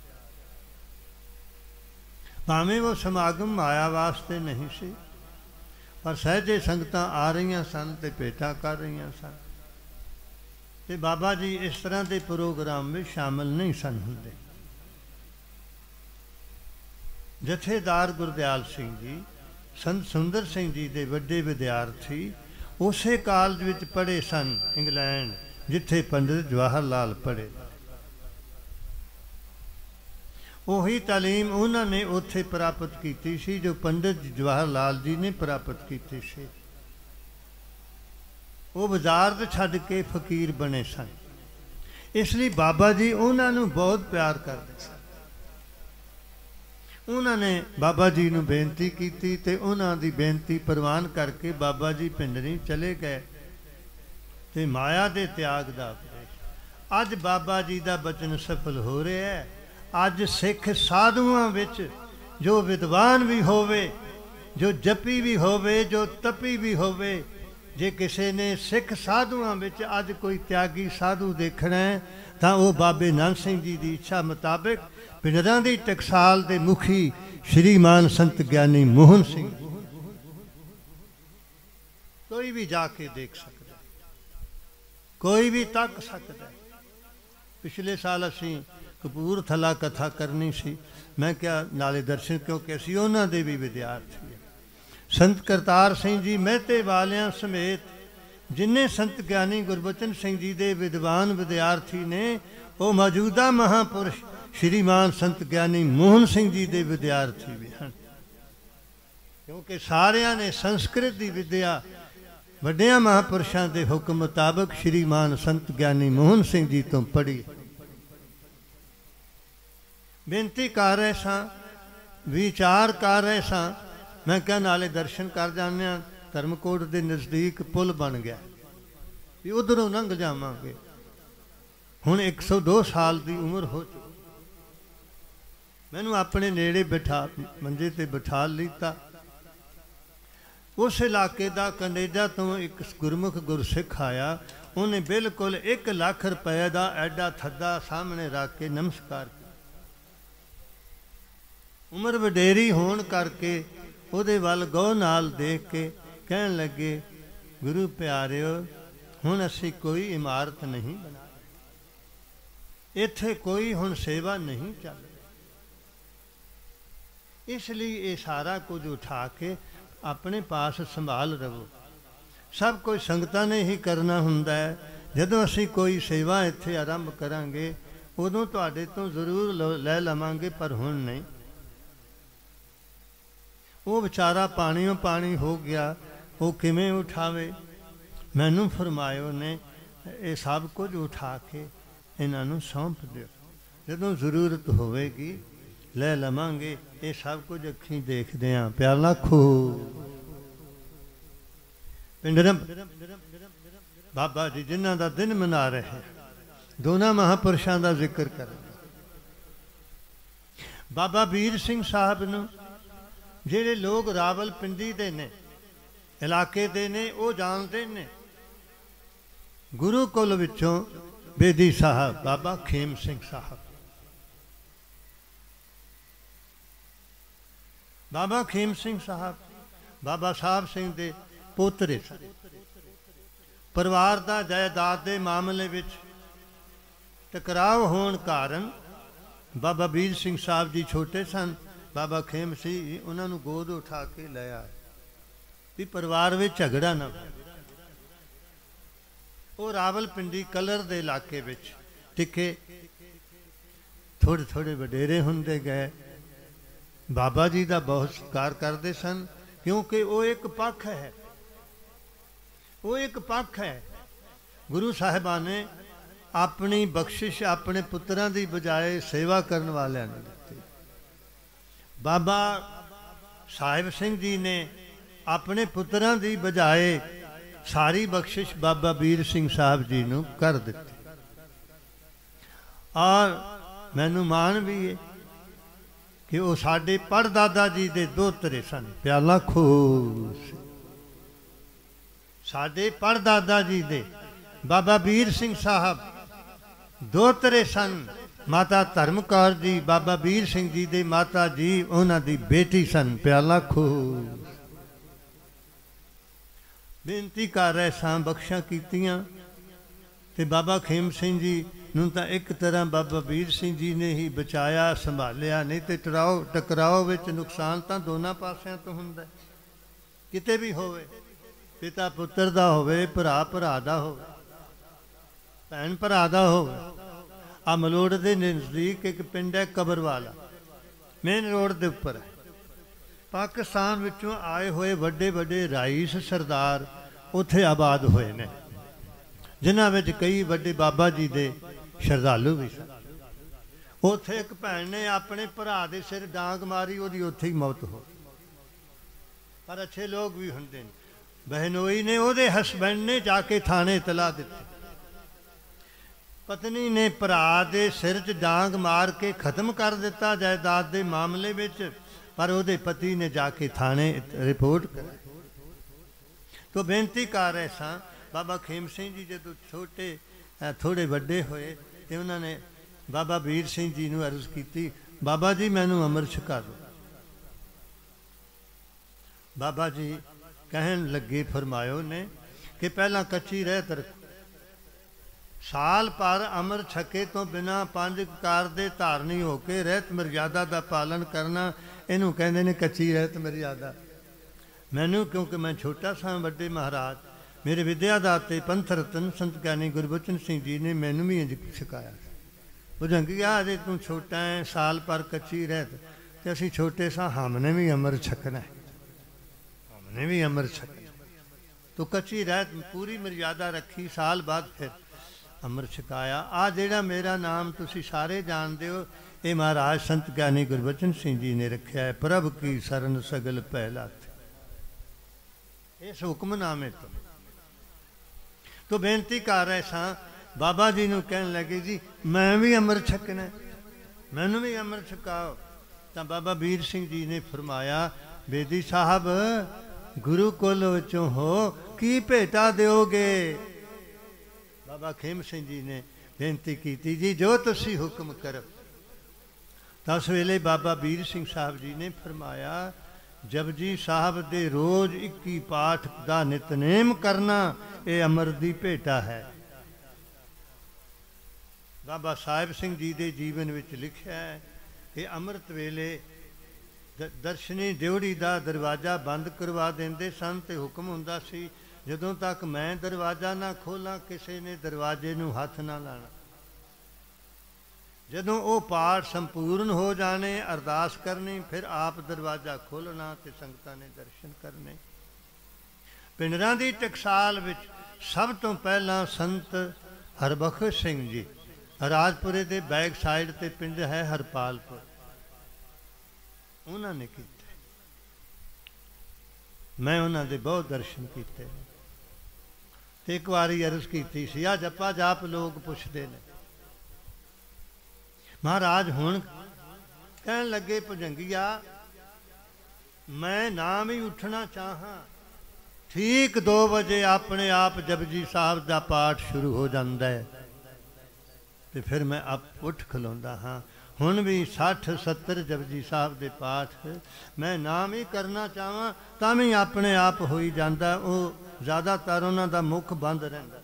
S1: भावें वो समागम माया वास्ते नहीं सी, पर सहजे संगतां आ रही सन ते भेंटां कर रही सन, ते बाबा जी इस तरह के प्रोग्राम में शामिल नहीं सन हुंदे। जथेदार गुरदयाल सिंह जी संत सुंदर सिंह जी के वड्डे विद्यार्थी उसे कालज विच पढ़े सन, इंग्लैंड, जिथे पंडित जवाहर लाल पढ़े। ਉਹੀ ਤਾਲੀਮ ਉਹਨਾਂ ਨੇ ਉੱਥੇ ਪ੍ਰਾਪਤ ਕੀਤੀ ਸੀ ਜੋ ਪੰਡਿਤ ਜਵਾਹਰ ਲਾਲ ਜੀ ਨੇ ਪ੍ਰਾਪਤ ਕੀਤੀ ਸੀ। ਉਹ ਬਾਜ਼ਾਰ ਤੋਂ ਛੱਡ ਕੇ ਫਕੀਰ ਬਣੇ ਸਨ, ਇਸ ਲਈ ਬਾਬਾ ਜੀ ਉਹਨਾਂ ਨੂੰ ਬਹੁਤ ਪਿਆਰ ਕਰਦੇ ਸਨ। ਉਹਨਾਂ ਨੇ ਬਾਬਾ ਜੀ ਨੂੰ ਬੇਨਤੀ ਕੀਤੀ ਤੇ ਉਹਨਾਂ ਦੀ ਬੇਨਤੀ ਪ੍ਰਵਾਨ ਕਰਕੇ ਬਾਬਾ ਜੀ ਪਿੰਡਰੀ ਚਲੇ ਗਏ ਤੇ ਮਾਇਆ ਦੇ ਤਿਆਗ ਦਾ ਉਪਦੇਸ਼। ਅੱਜ ਬਾਬਾ ਜੀ ਦਾ ਬਚਨ ਸਫਲ ਹੋ ਰਿਹਾ ਹੈ। अज सिख साधुआं विच जो विद्वान भी होवे, जो जपी भी होवे, जो तपी भी होवे, जे किसी ने सिख साधुआं विच अज कोई त्यागी साधु देखना है तां वो बाबे नानक सिंह जी की इच्छा मुताबिक पिंडरां दी टकसाल दे मुखी श्रीमान संत ज्ञानी मोहन सिंह, कोई भी जाके देख सकता, कोई भी तक सकता। पिछले साल असीं कपूरथला कथा करनी सी, मैं क्या नाले दर्शन, क्योंकि असी उन्हां दे भी विद्यार्थी हैं। संत करतार सिंह जी मेहते वालियां समेत जिन्ने संत ज्ञानी गुरबचन सिंह जी दे विद्वान विद्यार्थी ने, वो मौजूदा महापुरुष श्रीमान संत ज्ञानी मोहन सिंह जी दे विद्यार्थी भी हैं, क्योंकि सारियां ने संस्कृत की विद्या वड्डियां महापुरुषां दे हुक्म मुताबिक श्रीमान संत ज्ञानी मोहन सिंह जी तो पढ़ी। बेनती कर रहे सां, विचार कर रहे सां, मैं क्या नाले दर्शन कर जाने, धर्मकोट के नज़दीक पुल बन गया, उधरों लंघ जावांगे। हुण एक सौ दो साल की उम्र हो चुकी, मैनू अपने नेड़े बिठा मंजे ते बिठा लीता। उस इलाके का कनेडा तो एक गुरमुख गुरसिख आया, उन्हें बिल्कुल एक लाख रुपए का एडा थद्दा सामने रख के नमस्कार किया। उम्र वडेरी होने करके उहदे वल गौर नाल देख के कहन लगे, गुरु प्यारिओ, हुण असी कोई इमारत नहीं बना, इत्थे कोई हुण सेवा नहीं चल रही, इसलिए ये सारा कुछ उठा के अपने पास संभाल रवो। सब कुछ संगतां ने ही करना हुंदा है। जदों असी कोई सेवा इत्थे आरंभ करांगे उदों तुहाडे तो जरूर लै लवांगे, पर हुण नहीं। ਉਹ ਵਿਚਾਰਾ ਪਾਣੀਓਂ ਪਾਣੀ ਹੋ ਗਿਆ, ਉਹ ਕਿਵੇਂ ਉਠਾਵੇ। ਮੈਨੂੰ ਫਰਮਾਇਓ ਨੇ ਇਹ ਸਭ ਕੁਝ ਉਠਾ ਕੇ ਇਹਨਾਂ ਨੂੰ ਸੌਂਪ ਦਿਓ, ਜਦੋਂ ਜ਼ਰੂਰਤ ਹੋਵੇਗੀ ਲੈ ਲਵਾਂਗੇ। ਇਹ ਸਭ ਕੁਝ ਅੱਖੀਂ ਦੇਖਦੇ ਹਾਂ। ਪਿਆਲਾ ਖੋ ਪਿੰਡਰਮ ਬਾਬਾ ਜੀ ਜਿਨ੍ਹਾਂ ਦਾ ਦਿਨ ਮਨਾ ਰਹੇ, ਦੋਨਾਂ ਮਹਾਂਪੁਰਸ਼ਾਂ ਦਾ ਜ਼ਿਕਰ ਕਰ। ਬਾਬਾ ਵੀਰ ਸਿੰਘ ਸਾਹਿਬ ਨੂੰ ਜਿਹੜੇ ਲੋਕ ਰਾਵਲਪਿੰਡੀ ਦੇ ਨੇ, ਇਲਾਕੇ ਦੇ ਨੇ, ਉਹ ਜਾਣਦੇ ਨੇ। ਗੁਰੂ ਕੁਲ ਵਿੱਚੋਂ ਬੇਦੀ ਸਾਹਿਬ ਬਾਬਾ ਖੇਮ ਸਿੰਘ ਸਾਹਿਬ, ਬਾਬਾ ਖੇਮ ਸਿੰਘ ਸਾਹਿਬ ਬਾਬਾ ਸਾਹਿਬ ਸਿੰਘ ਦੇ ਪੋਤਰੇ ਸਨ। ਪਰਿਵਾਰ ਦਾ ਜਾਇਦਾਦ ਦੇ ਮਾਮਲੇ ਵਿੱਚ ਟਕਰਾਅ ਹੋਣ ਕਾਰਨ ਬਾਬਾ ਵੀਰ ਸਿੰਘ ਸਾਹਿਬ ਜੀ ਛੋਟੇ ਸਨ। ਬਾਬਾ ਖੇਮ ਸਿੰਘ ਉਹਨਾਂ ਨੂੰ ਗੋਦ ਉਠਾ ਕੇ ਲੈ ਆਏ ਵੀ ਪਰਿਵਾਰ ਵਿੱਚ ਝਗੜਾ ਨਾ ਹੋਵੇ। ਉਹ ਰਾਵਲਪਿੰਡੀ ਕਲਰ ਦੇ ਇਲਾਕੇ ਵਿੱਚ ਟਿਕੇ, ਥੋੜ੍ਹੇ ਥੋੜ੍ਹੇ ਵਡੇਰੇ ਹੁੰਦੇ ਗਏ। ਬਾਬਾ ਜੀ ਦਾ ਬਹੁਤ ਸਤਿਕਾਰ ਕਰਦੇ ਸਨ, ਕਿਉਂਕਿ ਉਹ ਇੱਕ ਪੱਖ ਹੈ, ਉਹ ਇੱਕ ਪੱਖ ਹੈ। ਗੁਰੂ ਸਾਹਿਬਾਨ ਨੇ ਆਪਣੀ ਬਖਸ਼ਿਸ਼ ਆਪਣੇ ਪੁੱਤਰਾਂ ਦੀ ਬਜਾਏ ਸੇਵਾ ਕਰਨ ਵਾਲਿਆਂ ਨੂੰ ਦਿੱਤੀ। ਬਾਬਾ ਸਾਹਿਬ ਸਿੰਘ ਜੀ ਨੇ ਆਪਣੇ ਪੁੱਤਰਾਂ ਦੀ ਬਜਾਏ ਸਾਰੀ ਬਖਸ਼ਿਸ਼ ਬਾਬਾ ਵੀਰ ਸਿੰਘ ਸਾਹਿਬ ਜੀ ਨੂੰ ਕਰ ਦਿੱਤੀ। ਔਰ ਮੈਨੂੰ ਮਾਣ ਵੀ ਹੈ ਕਿ ਉਹ ਸਾਡੇ ਪੜਦਾਦਾ ਜੀ ਦੇ ਦੋਤਰੇ ਸਨ। ਪਿਆਲਾ ਖੂਸ ਸਾਡੇ ਪੜਦਾਦਾ ਜੀ ਦੇ ਬਾਬਾ ਵੀਰ ਸਿੰਘ ਸਾਹਿਬ ਦੋਤਰੇ ਸਨ। ਮਾਤਾ ਧਰਮ ਕੌਰ ਜੀ ਬਾਬਾ ਵੀਰ ਸਿੰਘ ਜੀ ਦੇ ਮਾਤਾ ਜੀ ਉਹਨਾਂ ਦੀ ਬੇਟੀ ਸਨ। ਪਿਆਲਾ ਖੂਸ ਬੇਨਤੀ ਕਰ ਰਹੇ ਸਾਂ, ਬਖਸ਼ਾਂ ਕੀਤੀਆਂ। ਤੇ ਬਾਬਾ ਖੇਮ ਸਿੰਘ ਜੀ ਨੂੰ ਤਾਂ ਇੱਕ ਤਰ੍ਹਾਂ ਬਾਬਾ ਵੀਰ ਸਿੰਘ ਜੀ ਨੇ ਹੀ ਬਚਾਇਆ, ਸੰਭਾਲਿਆ। ਨਹੀਂ ਤੇ ਟਕਰਾਓ ਟਕਰਾਓ ਵਿੱਚ ਨੁਕਸਾਨ ਤਾਂ ਦੋਨਾਂ ਪਾਸਿਆਂ ਤੋਂ ਹੁੰਦਾ, ਕਿਤੇ ਵੀ ਹੋਵੇ। ਪਿਤਾ ਪੁੱਤਰ ਦਾ ਹੋਵੇ, ਭਰਾ ਭਰਾ ਦਾ ਹੋਵੇ, ਭੈਣ ਭਰਾ ਦਾ ਹੋਵੇ। ਆ ਮਲੋੜ ਦੇ ਨਜ਼ਦੀਕ ਇੱਕ ਪਿੰਡ ਹੈ ਕਬਰਵਾਲਾ, ਮੇਨ ਰੋਡ ਦੇ ਉੱਪਰ ਹੈ। ਪਾਕਿਸਤਾਨ ਵਿੱਚੋਂ ਆਏ ਹੋਏ ਵੱਡੇ ਵੱਡੇ ਰਾਈਸ ਸਰਦਾਰ ਉੱਥੇ ਆਬਾਦ ਹੋਏ ਨੇ, ਜਿਨ੍ਹਾਂ ਵਿੱਚ ਕਈ ਵੱਡੇ ਬਾਬਾ ਜੀ ਦੇ ਸ਼ਰਧਾਲੂ ਵੀ ਸਨ। ਉੱਥੇ ਇੱਕ ਭੈਣ ਨੇ ਆਪਣੇ ਭਰਾ ਦੇ ਸਿਰ ਡਾਂਗ ਮਾਰੀ, ਉਹਦੀ ਉੱਥੇ ਹੀ ਮੌਤ ਹੋ ਗਈ। ਪਰ ਅੱਛੇ ਲੋਕ ਵੀ ਹੁੰਦੇ ਨੇ। ਬਹਿਨੋਈ ਨੇ, ਉਹਦੇ ਹਸਬੈਂਡ ਨੇ ਜਾ ਕੇ ਥਾਣੇ ਇਤਲਾਹ ਦਿੱਤੀ। ਪਤਨੀ ਨੇ ਭਰਾ ਦੇ ਸਿਰ 'ਚ ਡਾਂਗ ਮਾਰ ਕੇ ਖਤਮ ਕਰ ਦਿੱਤਾ ਜਾਇਦਾਦ ਦੇ ਮਾਮਲੇ ਵਿੱਚ, ਪਰ ਉਹਦੇ ਪਤੀ ਨੇ ਜਾ ਕੇ ਥਾਣੇ ਰਿਪੋਰਟ ਕਰਾਈ। ਤੋ ਬੇਨਤੀ ਕਰ ਰਹੇ ਸਾਂ, ਬਾਬਾ ਖੇਮ ਸਿੰਘ ਜੀ ਜਦੋਂ ਛੋਟੇ ਥੋੜ੍ਹੇ ਵੱਡੇ ਹੋਏ ਤੇ ਉਹਨਾਂ ਨੇ ਬਾਬਾ ਵੀਰ ਸਿੰਘ ਜੀ ਨੂੰ ਅਰਜ਼ ਕੀਤੀ, ਬਾਬਾ ਜੀ ਮੈਨੂੰ ਅੰਮ੍ਰਿਤ ਛਕਾ ਦਿਓ। ਬਾਬਾ ਜੀ ਕਹਿਣ ਲੱਗੇ, ਫਰਮਾਇਓ ਨੇ ਕਿ ਪਹਿਲਾਂ ਕੱਚੀ ਰਹਿਤ ਰੱਖੋ। ਸਾਲ ਭਰ ਅੰਮ੍ਰਿਤ ਛਕੇ ਤੋਂ ਬਿਨਾਂ ਪੰਜ ਕਾਰ ਦੇ ਧਾਰਨੀ ਹੋ ਕੇ ਰਹਿਤ ਮਰਿਆਦਾ ਦਾ ਪਾਲਨ ਕਰਨਾ, ਇਹਨੂੰ ਕਹਿੰਦੇ ਨੇ ਕੱਚੀ ਰਹਿਤ ਮਰਿਆਦਾ। ਮੈਨੂੰ ਕਿਉਂਕਿ ਮੈਂ ਛੋਟਾ ਸਾਂ, ਵੱਡੇ ਮਹਾਰਾਜ ਮੇਰੇ ਵਿਦਿਆ ਦਾਤੇ ਪੰਥ ਰਤਨ ਸੰਤ ਗਿਆਨੀ ਗੁਰਬਚਨ ਸਿੰਘ ਜੀ ਨੇ ਮੈਨੂੰ ਵੀ ਇੰਝ ਸਿਖਾਇਆ। ਉਹ ਜੰਗੀ ਆ ਅਜੇ ਤੂੰ ਛੋਟਾ ਹੈ, ਸਾਲ ਭਰ ਕੱਚੀ ਰਹਿਤ। ਤੇ ਅਸੀਂ ਛੋਟੇ ਸਾਂ, ਹਮਨੇ ਵੀ ਅੰਮ੍ਰਿਤ ਛਕਣਾ, ਹਮਨੇ ਵੀ ਅੰਮ੍ਰਿਤ ਛਕਣਾ। ਤੋ ਕੱਚੀ ਰਹਿਤ ਪੂਰੀ ਮਰਿਆਦਾ ਰੱਖੀ, ਸਾਲ ਬਾਅਦ ਫਿਰ ਅੰਮ੍ਰਿਤ ਛਕਾਇਆ। ਆ ਜਿਹੜਾ ਮੇਰਾ ਨਾਮ ਤੁਸੀਂ ਸਾਰੇ ਜਾਣਦੇ ਹੋ, ਇਹ ਮਹਾਰਾਜ ਸੰਤ ਗਿਆਨੀ ਗੁਰਬਚਨ ਸਿੰਘ ਜੀ ਨੇ ਰੱਖਿਆ ਹੈ। ਪ੍ਰਭ ਕੀ ਸਰਨ ਸਗਲ ਪਹਿਲਾ, ਇਸ ਹੁਕਮਨਾਮੇ ਤੋਂ। ਤੋ ਬੇਨਤੀ ਕਰ ਰਹੇ ਸਾਂ, ਬਾਬਾ ਜੀ ਨੂੰ ਕਹਿਣ ਲੱਗੇ, ਜੀ ਮੈਂ ਵੀ ਅੰਮ੍ਰਿਤ ਛਕਣਾ, ਮੈਨੂੰ ਵੀ ਅੰਮ੍ਰਿਤ ਛਕਾਓ। ਤਾਂ ਬਾਬਾ ਵੀਰ ਸਿੰਘ ਜੀ ਨੇ ਫਰਮਾਇਆ, ਬੇਦੀ ਸਾਹਿਬ ਗੁਰੂ ਕੁਲ ਵਿੱਚੋਂ ਹੋ, ਕੀ ਭੇਟਾ ਦਿਓਗੇ? ਬਾਬਾ ਖੇਮ ਸਿੰਘ ਜੀ ਨੇ ਬੇਨਤੀ ਕੀਤੀ, ਜੀ ਜੋ ਤੁਸੀਂ ਹੁਕਮ ਕਰੋ। ਤਾਂ ਉਸ ਵੇਲੇ ਬਾਬਾ ਵੀਰ ਸਿੰਘ ਸਾਹਿਬ ਜੀ ਨੇ ਫਰਮਾਇਆ, ਜਪਜੀ ਸਾਹਿਬ ਦੇ ਰੋਜ਼ ਇੱਕੀ ਪਾਠ ਦਾ ਨਿਤਨੇਮ ਕਰਨਾ, ਇਹ ਅੰਮ੍ਰਿਤ ਦੀ ਭੇਟਾ ਹੈ। ਬਾਬਾ ਸਾਹਿਬ ਸਿੰਘ ਜੀ ਦੇ ਜੀਵਨ ਵਿੱਚ ਲਿਖਿਆ ਹੈ ਕਿ ਅੰਮ੍ਰਿਤ ਵੇਲੇ ਦ ਦਰਸ਼ਨੀ ਡਿਉੜੀ ਦਾ ਦਰਵਾਜ਼ਾ ਬੰਦ ਕਰਵਾ ਦਿੰਦੇ ਸਨ ਤੇ ਹੁਕਮ ਹੁੰਦਾ ਸੀ, ਜਦੋਂ ਤੱਕ ਮੈਂ ਦਰਵਾਜ਼ਾ ਨਾ ਖੋਲਾਂ ਕਿਸੇ ਨੇ ਦਰਵਾਜ਼ੇ ਨੂੰ ਹੱਥ ਨਾ ਲਾਣਾ। जदों वो पाठ संपूर्ण हो जाने, अरदास करनी, फिर आप दरवाज़ा खोलना ते संगतां ने दर्शन करने। पिंडरां दी टकसाल विच सब तो पहला संत हरबख्श सिंह जी राजपुरे के बैक साइड ते पिंड है हरपालपुर, उन्होंने किए। मैं उन्होंने बहुत दर्शन किए। एक बारी अर्ज की सी, आ जप्पा जाप लोग पुछते हैं, महाराज हुण कह लगे भुजंगिया मैं नाम ही उठना चाहां। ठीक दो बजे अपने आप जपजी साहब का पाठ शुरू हो जाता है, तो फिर मैं आप उठ खलोंदा हाँ। हुण भी सठ सत्तर जपजी साहब के पाठ मैं नाम ही करना चाहां, तां भी अपने आप हो ही जाता। वो ज़्यादातर उन्हां दा मुख बंद रहिंदा।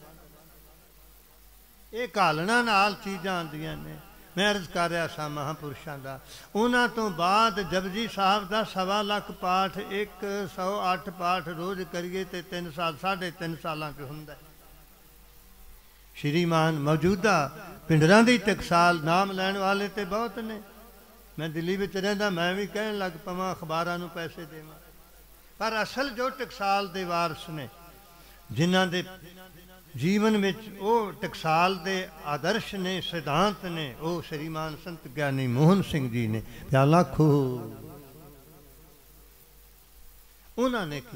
S1: ये घालना नाल चीज़ां आंदियां ने। मैं अर्ज कर रहा सा महापुरुषों का, उन्हां तो बाद जपजी साहब का सवा लख पाठ, एक सौ अठ पाठ रोज़ करिए तो तीन साल साढ़े तीन सालों च हुंदा। श्रीमान मौजूदा पिंडरां दी टकसाल नाम लैण वाले तो बहुत ने। मैं दिल्ली में रहिंदा, मैं भी कहण लग पवां अखबारां नूं पैसे देवां, पर असल जो टकसाल दे वारस ने, जिन्हां दे जीवन में वो टकसाल दे आदर्श ने, सिद्धांत ने, वो श्रीमान संत ज्ञानी मोहन सिंह जी ने प्याला खो उन्होंने की।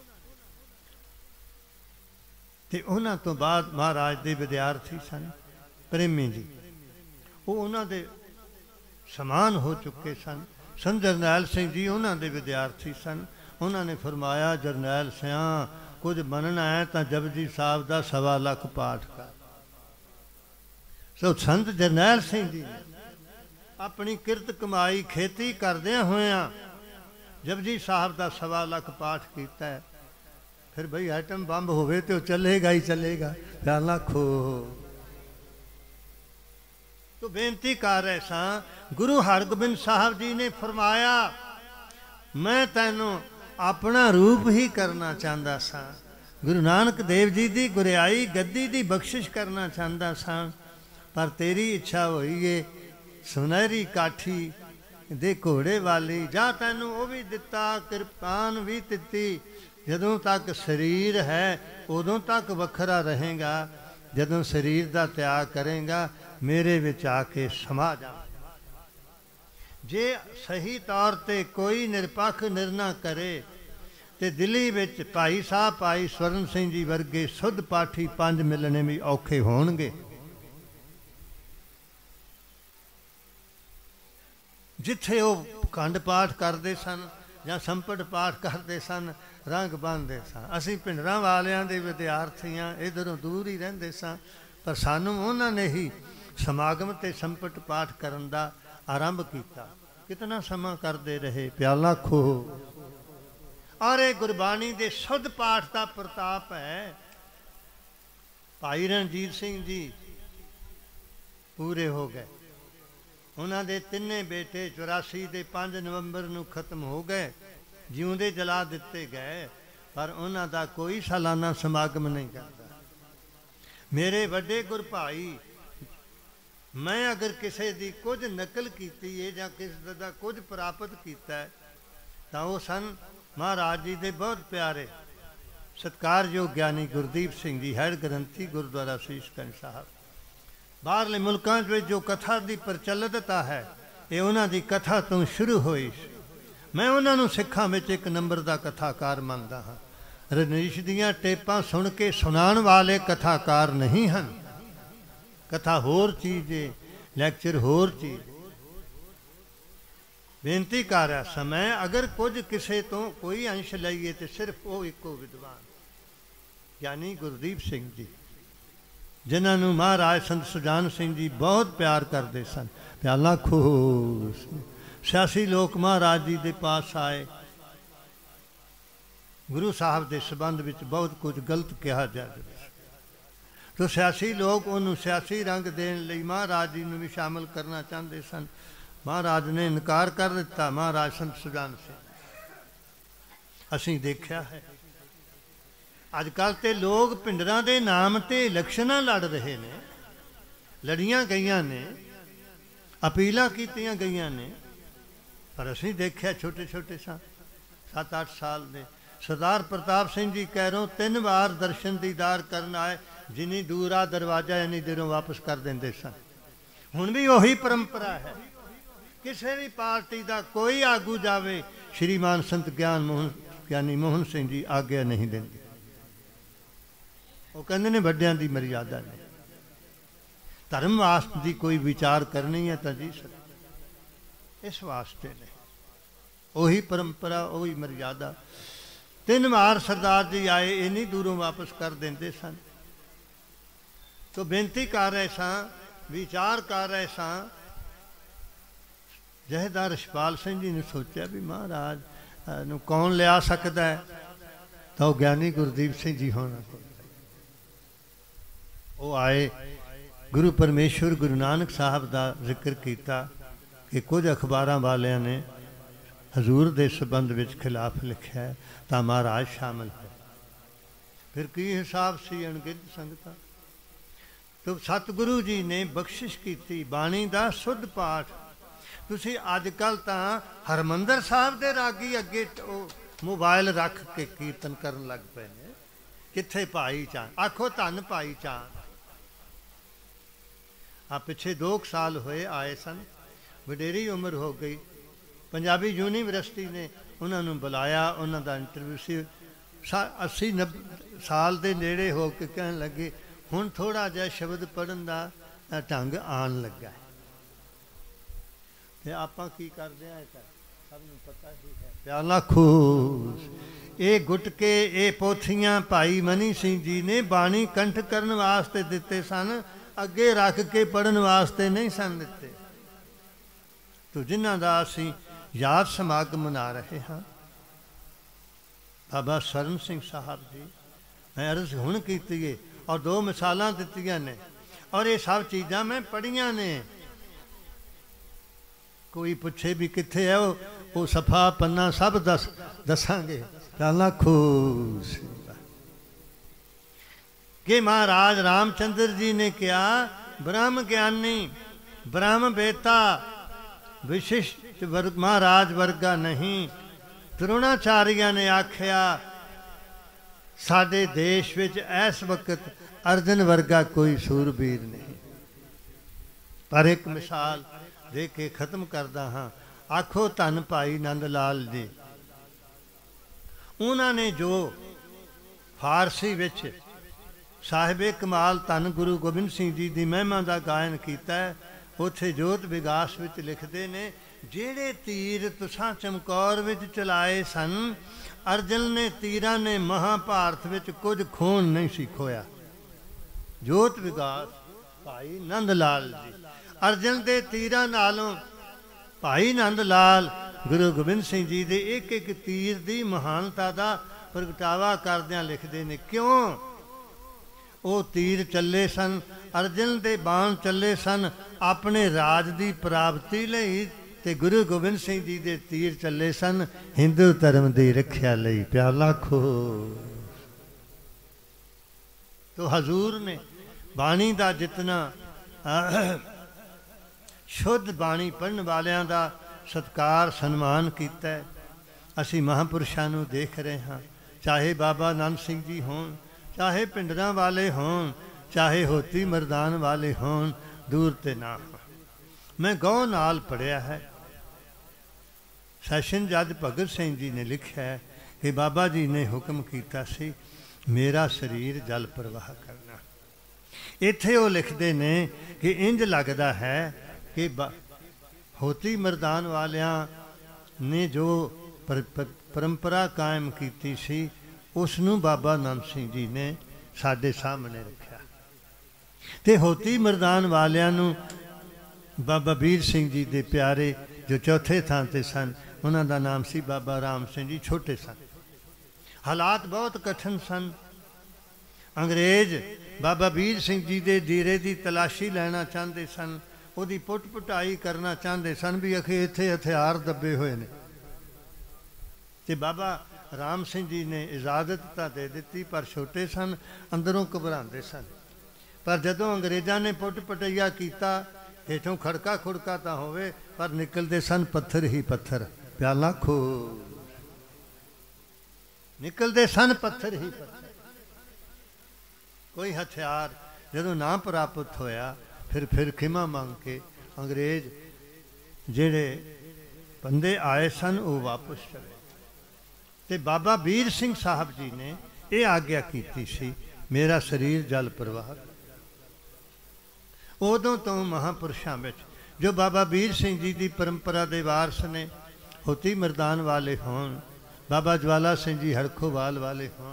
S1: ते उन्हां तो बाद महाराज दे विद्यार्थी सन प्रेमी जी, वो उन्हां दे समान हो चुके सन। संत जरनैल सिंह जी उन्हां दे विद्यार्थी सन। उन्होंने फरमाया जरनैल सिंह कुछ मनना है तो जपजी साहब का सवा लख पाठ कर। सो संत जरनैल सिंह जी ने अपनी किरत कमाई खेती करदे होया जपजी साहब का सवा लख पाठ किया है। फिर भाई आइटम बंब होवे तो चलेगा ही चलेगा, प्याला खो। तो बेनती कर रहे सा, गुरु हरगोबिंद साहब जी ने फरमाया मैं तैनू अपना रूप ही करना चाहता सा। गुरु नानक देव जी की गुरियाई गद्दी की बख्शिश करना चाहता सा, पर तेरी इच्छा हुई है सुनहरी काठी दे घोड़े वाली, जा तैनू वो भी दिता, कृपान भी दिती। जदों तक शरीर है उदों तक वखरा रहेगा, जदों शरीर का त्याग करेगा मेरे विच आके समा जा। जे सही तौर ते कोई निरपक्ष निर्णय करे तो दिल्ली विच भाई साहब भाई स्वर्ण सिंह जी वर्गे शुद्ध पाठी पंज मिलने भी औखे होणगे। जिथे वो खंड पाठ करते सन या संपट पाठ करते सन, रंग बंधते सन। असी पिंडरां वालियां दे विद्यार्थी हाँ, इधरों दूर ही रहिंदे सन, पर सानू उन्होंने ही समागम ते संपट पाठ करन दा आरंभ किया। कितना समा करते रहे, प्याला खो। और ये गुरबाणी के शुद्ध पाठ का प्रताप है। भाई रणजीत सिंह जी पूरे हो गए, उन्होंने तिन्ने बेटे चौरासी के पाँच नवंबर नू खत्म हो गए, जिउंदे जला दिते गए, पर उन्हों का कोई सालाना समागम नहीं करता। मेरे वड्डे गुर भाई, मैं अगर किसी की कुछ नकल की है या किसी का कुछ प्राप्त किया तो वो सन महाराज जी के बहुत प्यारे सत्कारयोग ज्ञानी गुरदीप सिंह जी, हैड ग्रंथी गुरुद्वारा शीशगंज साहब। बाहरले मुल्कों में जो कथा की प्रचलितता है ये उन्होंने कथा तो शुरू हुई। मैं उन्होंने सिखा में एक नंबर का कथाकार मानता हाँ। रजनीश दियाँ टेपां सुन के सुनाण वाले कथाकार नहीं हैं। कथा होर चीज़ है, लैक्चर होर चीज़। बेनती कर रहा समय अगर कुछ किसी तो कोई अंश लाइए तो सिर्फ वो एको विद्वान यानी गुरदीप सिंह जी, जिन्होंने महाराज संत सुजान सिंह जी बहुत प्यार करते सन। प्याला खूस सियासी लोग महाराज जी के पास आए, गुरु साहब के संबंध में बहुत कुछ गलत कहा जाए तो सियासी लोग उन्होंने सियासी रंग देने लई महाराज जी ने भी शामिल करना चाहते सन। महाराज ने इनकार कर दिता। महाराज संत सुजान सिंह असी देखा है अजकल तो लोग पिंडरां दे नाम ते इलैक्शनां लड़ रहे ने, लड़ियां गईयां ने, अपीलां कीतियां गईयां ने, पर असीं देखिया छोटे छोटे सां, सत्त अठ साल दे। सरदार प्रताप सिंह जी कैरों तीन बार दर्शन दीदार करन आए, जिन्नी दूर आ दरवाजा इन्नी देरों वापस कर देंदे सन। हुण भी उही परंपरा है। किसी भी पार्टी का कोई आगू जावे, श्रीमान संत ज्ञान मोहन ਗਿਆਨੀ ਮੋਹਨ ਸਿੰਘ जी आग्या नहीं देंगे। वो कहते ने ਵੱਡਿਆਂ ਦੀ मर्यादा ने, धर्म वास्ते की कोई विचार करनी है तो जी सर इस वास्ते ने, उही परंपरा उही मर्यादा। तीन बार सरदार जी आए, इन्नी दूरों वापस कर देंगे सन। तो बेनती कर रहे सां, विचार कर रहे सां, जहेदार रछपाल सिंह जी ने सोचा भी महाराज नूं कौन लिया सकता है, तो ज्ञानी गुरदीप सिंह जी होना। वो आए, गुरु परमेश्वर गुरु नानक साहब का जिक्र किया कि कुछ अखबारां वालियां ने हजूर के संबंध में खिलाफ लिखा है, तो महाराज शामिल है। फिर की हिसाब सी अणगिनत संगतां। तो सतगुरु जी ने बख्शिश की बाणी का शुद्ध पाठ। तुसी अजकल तां हरमंदर साहब दे रागी अगे मोबाइल रख के कीर्तन करन लग पे ने। किथे भाई चांद, आखो धन भाई चांद। आ पिछे दो साल हुए आए सन, वडेरी उम्र हो गई। पंजाबी यूनीवर्सिटी ने उन्होंने बुलाया, उन्हों का इंटरव्यू से अस्सी नब्बे साल के नेड़े हो के कहन लगे हुण थोड़ा जिहा शब्द पढ़न का ढंग आन लगा है। ते आपां की करदे आ, सबनूं पता ही है। प्याला खूस ये गुटके ये पोथियां भाई मनी सिंह जी ने बाणी कंठ करन वास्ते दिते सन, अगे रख के पढ़न वास्ते नहीं सन दिते। तो जिन्हां दा असीं याद समागम मना रहे हाँ, बाबा सरन सिंह साहब जी, मैं अर्ज हुण कीती है और दो मिसालां दित्तियां ने, और ये सब चीज़ां मैं पढ़ियां ने। कोई पुछे भी कित्थे है वो, वो सफा पन्ना सब दस दसांगे। प्याला खूस कि महाराज रामचंद्र जी ने कहा ब्रह्म ज्ञानी ब्रह्म बेता विशिष्ट वर्ग महाराज वर्गा नहीं। द्रोणाचार्य ने आख्या साडे देश विच इस वक्त अर्जन वर्गा कोई सूरबीर नहीं। पर एक मिसाल दे के खत्म करदा हाँ। आखो धन भाई नंद लाल जी, उन्होंने जो फारसी विच साहिबे कमाल धन गुरु गोबिंद सिंह जी की महिमा का गायन किया है, उत्थे जोत विगास विच लिखते ने जेड़े तीर तुसां चमकौर विच चलाए सन, अर्जन ने तीरां ने महाभारत विच कुछ खून नहीं सी खोया। जोत विगास भाई नंद लाल जी, अर्जन के तीरां नालों भाई नंद लाल गुरु गोबिंद सिंह जी के एक एक तीर की महानता का प्रगटावा करदियां लिखते ने। क्यों? वो तीर चले सन, अर्जन के बाण चले सन अपने राज की प्राप्ति लई, ते गुरु गोबिंद सिंह जी के तीर चले सन हिंदू धर्म की रखिया लई। प्याला खो तो हजूर ने बाणी का जितना शुद्ध बाणी पढ़न वालियां दा सत्कार सन्मान किया। असी महापुरुषों नूं देख रहे हाँ, चाहे बाबा नानक सिंह जी होण, चाहे पिंडरां वाले होण, चाहे होती मरदान वाले होण, दूर ते ना हो। मैं गौ नाल पढ़िया है, सैशन जज भगत सिंह जी ने लिखा है कि बाबा जी ने हुक्म किया सी मेरा शरीर जल प्रवाह करना। इत्थे वो लिखते ने कि इंज लगता है कि होती मरदान वालियां ने जो पर, पर, परंपरा कायम की सी उसनूं बाबा नानक सिंह जी ने साडे सामने रखा। ते होती मरदान वालियां नूं बाबा वीर सिंह जी दे प्यारे जो चौथे थां ते सन, उन्हां दा नाम सी बाबा राम सिंह जी, छोटे सन। हालात बहुत कठिन सन। अंग्रेज बाबा वीर सिंह जी दे डेरे की तलाशी लेना चाहते सन, उहदी पुट पुटाई करना चाहते सन भी अखे इत्थे हथियार दबे हुए ने। ते बाबा राम सिंह जी ने इजाजत तो दे दी, पर छोटे सन, अंदरों घबराते सन। पर जदों अंग्रेज़ों ने पुट पटैया किया हेठों खड़का खुड़का तो होवे पर निकलते सन पत्थर ही पत्थर। प्याला खो निकलते सन पत्थर ही पत्थर। कोई हथियार जदों ना प्राप्त होया फिर फिर खिमा मंग के अंग्रेज जेड़े बंदे आए सन वो वापस चले। ते बाबा वीर सिंह साहब जी ने ये आग्ञा की सी मेरा शरीर जल प्रवाह। उदों तो महापुरुषों में जो बाबा वीर सिंह जी की परंपरा के वारस ने होती मरदान वाले होन, बाबा ज्वाला सिंह जी हड़खोवाल वाले होन,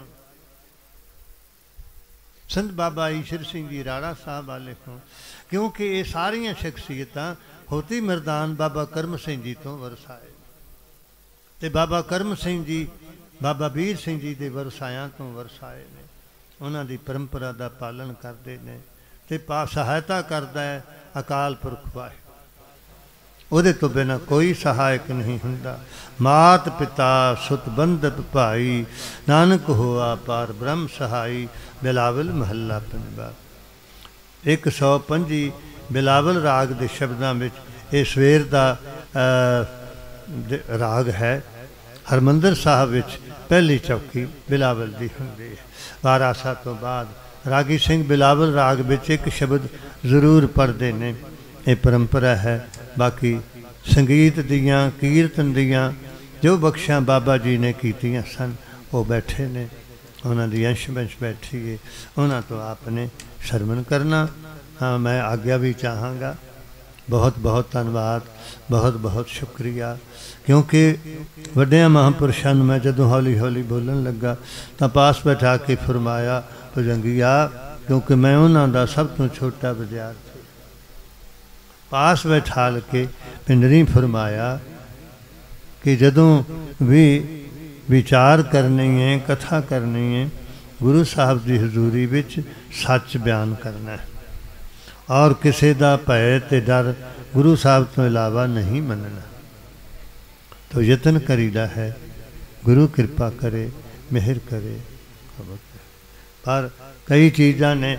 S1: संत बाबा ईश्वर सिंह जी राड़ा साहब वाले हों, क्योंकि ये सारिया शख्सियत होती मरदान बाबा करम सिंह जी तो वरसाए। ते बाबा करम सिंह जी बाबा वीर सिंह जी के वरसायां तो वरसाए ने। उन्हां दी परंपरा का पालन करते हैं ते पा सहायता करता है अकाल पुरख वाहे। ਉਹਦੇ ਤੋਂ ਬਿਨਾ ਕੋਈ ਸਹਾਇਕ ਨਹੀਂ ਹੁੰਦਾ। ਮਾਤ ਪਿਤਾ ਸੁਤ ਬੰਧਪ ਭਾਈ ਨਾਨਕ ਹੋਆ ਪਾਰ ਬ੍ਰਹਮ ਸਹਾਈ। ਬਿਲਾਵਲ ਮਹੱਲਾ ਪੰਜਵਾ। ਇੱਕ ਸੌ ਪੰਜੀ ਬਿਲਾਵਲ ਰਾਗ ਦੇ ਸ਼ਬਦਾਂ ਵਿੱਚ ਇਹ ਸਵੇਰ ਦਾ ਰਾਗ ਹੈ। ਹਰਮੰਦਰ ਸਾਹਿਬ ਵਿੱਚ ਪਹਿਲੀ ਚੌਕੀ ਬਿਲਾਵਲ ਦੀ ਹੁੰਦੀ ਹੈ। ਵਾਰਾਸਾ ਤੋਂ ਬਾਅਦ ਰਾਗੀ ਸਿੰਘ ਬਿਲਾਵਲ ਰਾਗ ਵਿੱਚ ਇੱਕ ਸ਼ਬਦ ਜ਼ਰੂਰ ਪੜ੍ਹਦੇ ਨੇ। ਇਹ ਪਰੰਪਰਾ ਹੈ। बाकी संगीत दियाँ कीर्तन दियाँ जो बख्शा बाबा जी ने कीतियां सन वो बैठे ने, उन्होंने दी अंश बंश बैठी है, उन्होंने तो आपने शर्मन करना। हाँ मैं आज्ञा भी चाहांगा। बहुत बहुत धन्यवाद, बहुत बहुत शुक्रिया। क्योंकि वड्डियां महापुरुषों मैं जदों हौली हौली बोलन लगा तो पास बैठा के फरमाया भुजंगिया, क्योंकि मैं उन्हों का सब तो छोटा विद्यार्थी पास बैठाल के पिंडरी फरमाया कि जदों भी विचार करनी है कथा करनी है गुरु साहब की हजूरी विच सच बयान करना है और किसी का भय ते डर गुरु साहब तो इलावा नहीं मनना। तो यतन करीदा है गुरु कृपा करे मेहर करे। पर कई चीज़ां ने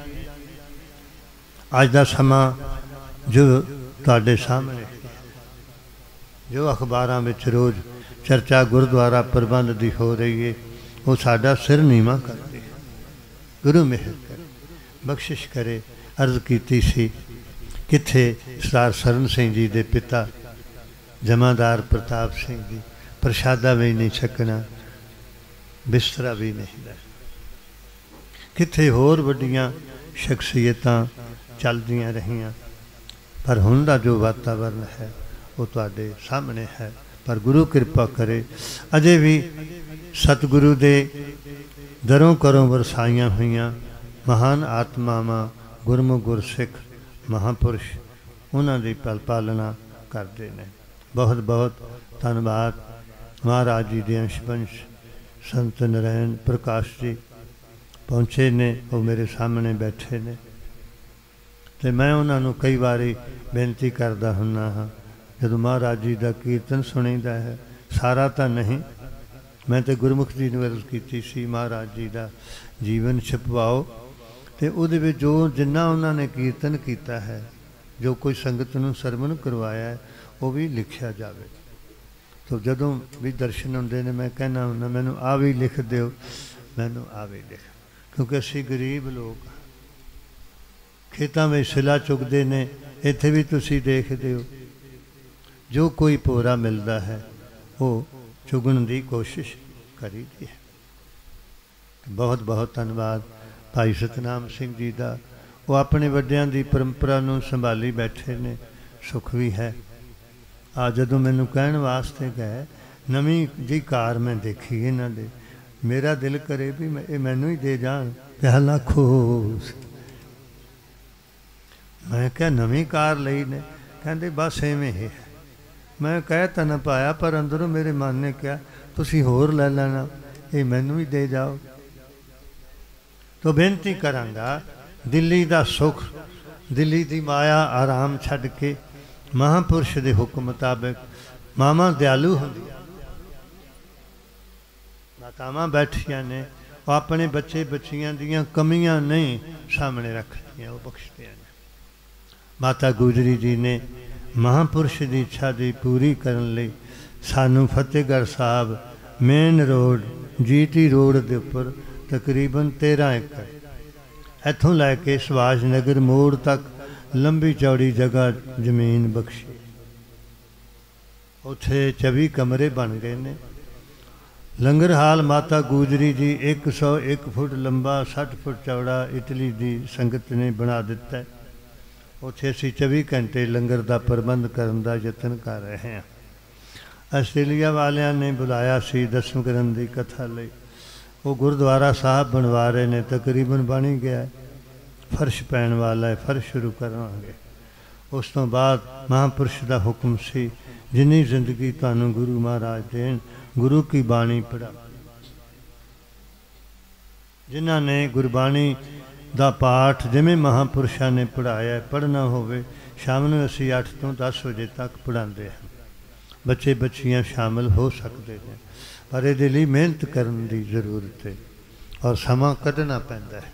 S1: अज का समा जो तुहाडे सामने जो अखबारां विच रोज़ चर्चा गुरुद्वारा प्रबंध की हो रही है वो साडा सिर नीवा करती है। गुरु मेहर करे बख्शिश करे। अर्ज कीती सी कित्थे सरदार सरन सिंह जी के पिता जमादार प्रताप सिंह जी प्रशादा भी नहीं छकना बिस्तरा भी नहीं लै। कित्थे होर वड्डियां शख्सियतां चलदियां रहियां पर हुण दा जो वातावरण है वो तुहाडे सामने है। पर गुरु कृपा करे अजे भी सतगुरु दे दरों करों वरसाइयां हुई महान आत्मावां गुरमुख गुरसिख महापुरुष उन्हां दी पल पालना करते हैं। बहुत बहुत धन्यवाद। महाराज जी के अंश वंश संत नारायण प्रकाश जी पहुँचे ने, वो मेरे सामने बैठे ने। तो मैं उन्होंने कई बारी बेनती करता हुन्ना हाँ जदों महाराज जी का कीर्तन सुनीदा है, सारा तो नहीं, मैं तो गुरमुख जी ने अर्ज की सी महाराज जी का जीवन छपवाओ तो वो जो जिन्ना उन्होंने कीर्तन किया है जो कोई संगत नूं सरमन करवाया है वो भी लिखा जाए। तो जदों भी दर्शन होंदे ने मैं कहना हुन्ना मैनू आ भी लिख दो, मैनू आ भी लिख, क्योंकि असीं गरीब लोग खेतों में सिला चुगते ने। इत्थे भी तुसी देखते हो जो कोई पोरा मिलता है वो चुगण की कोशिश करी दी है। बहुत बहुत धन्यवाद भाई सतनाम सिंह जी का, वो अपने वड्डियां की परंपरा नूं संभाली बैठे ने। सुख भी है। आ जदों मैनू कहण वास्ते गए नवीं जी कार मैं देखी इन्हां दे, मेरा दिल करे भी मैं मैनू ही दे जान प्याला खोस। मैं क्या नवीं कार लई ने? कहते बस इवें ही है। मैं कह तो ना पाया पर अंदरों मेरे मन ने क्या तुसी होर लै लेना, ये मैनू ही दे जाओ। तो बेनती करांगा दिल्ली का सुख दिल्ली की माया आराम छड्ड के महापुरुष के हुक्म मुताबिक मावां दयालु होंदियां, मातावां बैठियां ने, वो अपने बच्चे बच्चियां दियां कमियां नहीं सामने रखदियां, वो बख्शदियां ने। माता गुजरी जी ने महापुरुष की इच्छा की पूरी करने लई सानू Fatehgarh Sahib main road GT road के उपर तकरीबन तेरह एकड़ इत्थों लैके सुभाष नगर मोड़ तक लंबी चौड़ी जगह जमीन बख्शी। उत्थे चौबी कमरे बन गए ने। लंगर हाल माता गुजरी जी एक सौ एक फुट लंबा सठ फुट चौड़ा इटली की संगत ने बना दिता है। उत्थे असीं चौबी घंटे लंगर का प्रबंध करने का यतन कर रहे हैं। आस्ट्रेलिया वालियां ने बुलाया सी दसम ग्रंथ की कथा लई। वो गुरुद्वारा साहब बनवा रहे ने, तकरीबन बन ही गया है, फर्श पैण वाला है, फर्श शुरू करांगे। उस तो बाद महापुरुष का हुक्म सी जिन्नी जिंदगी तुहानू गुरु महाराज देन गुरु की बाणी पढ़ा। जिन्हां ने गुरबाणी का पाठ जिमें महापुरुषों ने पढ़ाया पढ़ना होवे शाम नूं असीं अठ तो दस बजे तक पढ़ाते हैं। बच्चे बच्चियां शामिल हो सकते हैं पर ये लिए मेहनत करने की जरूरत है और समा कढ़ना पैंदा है।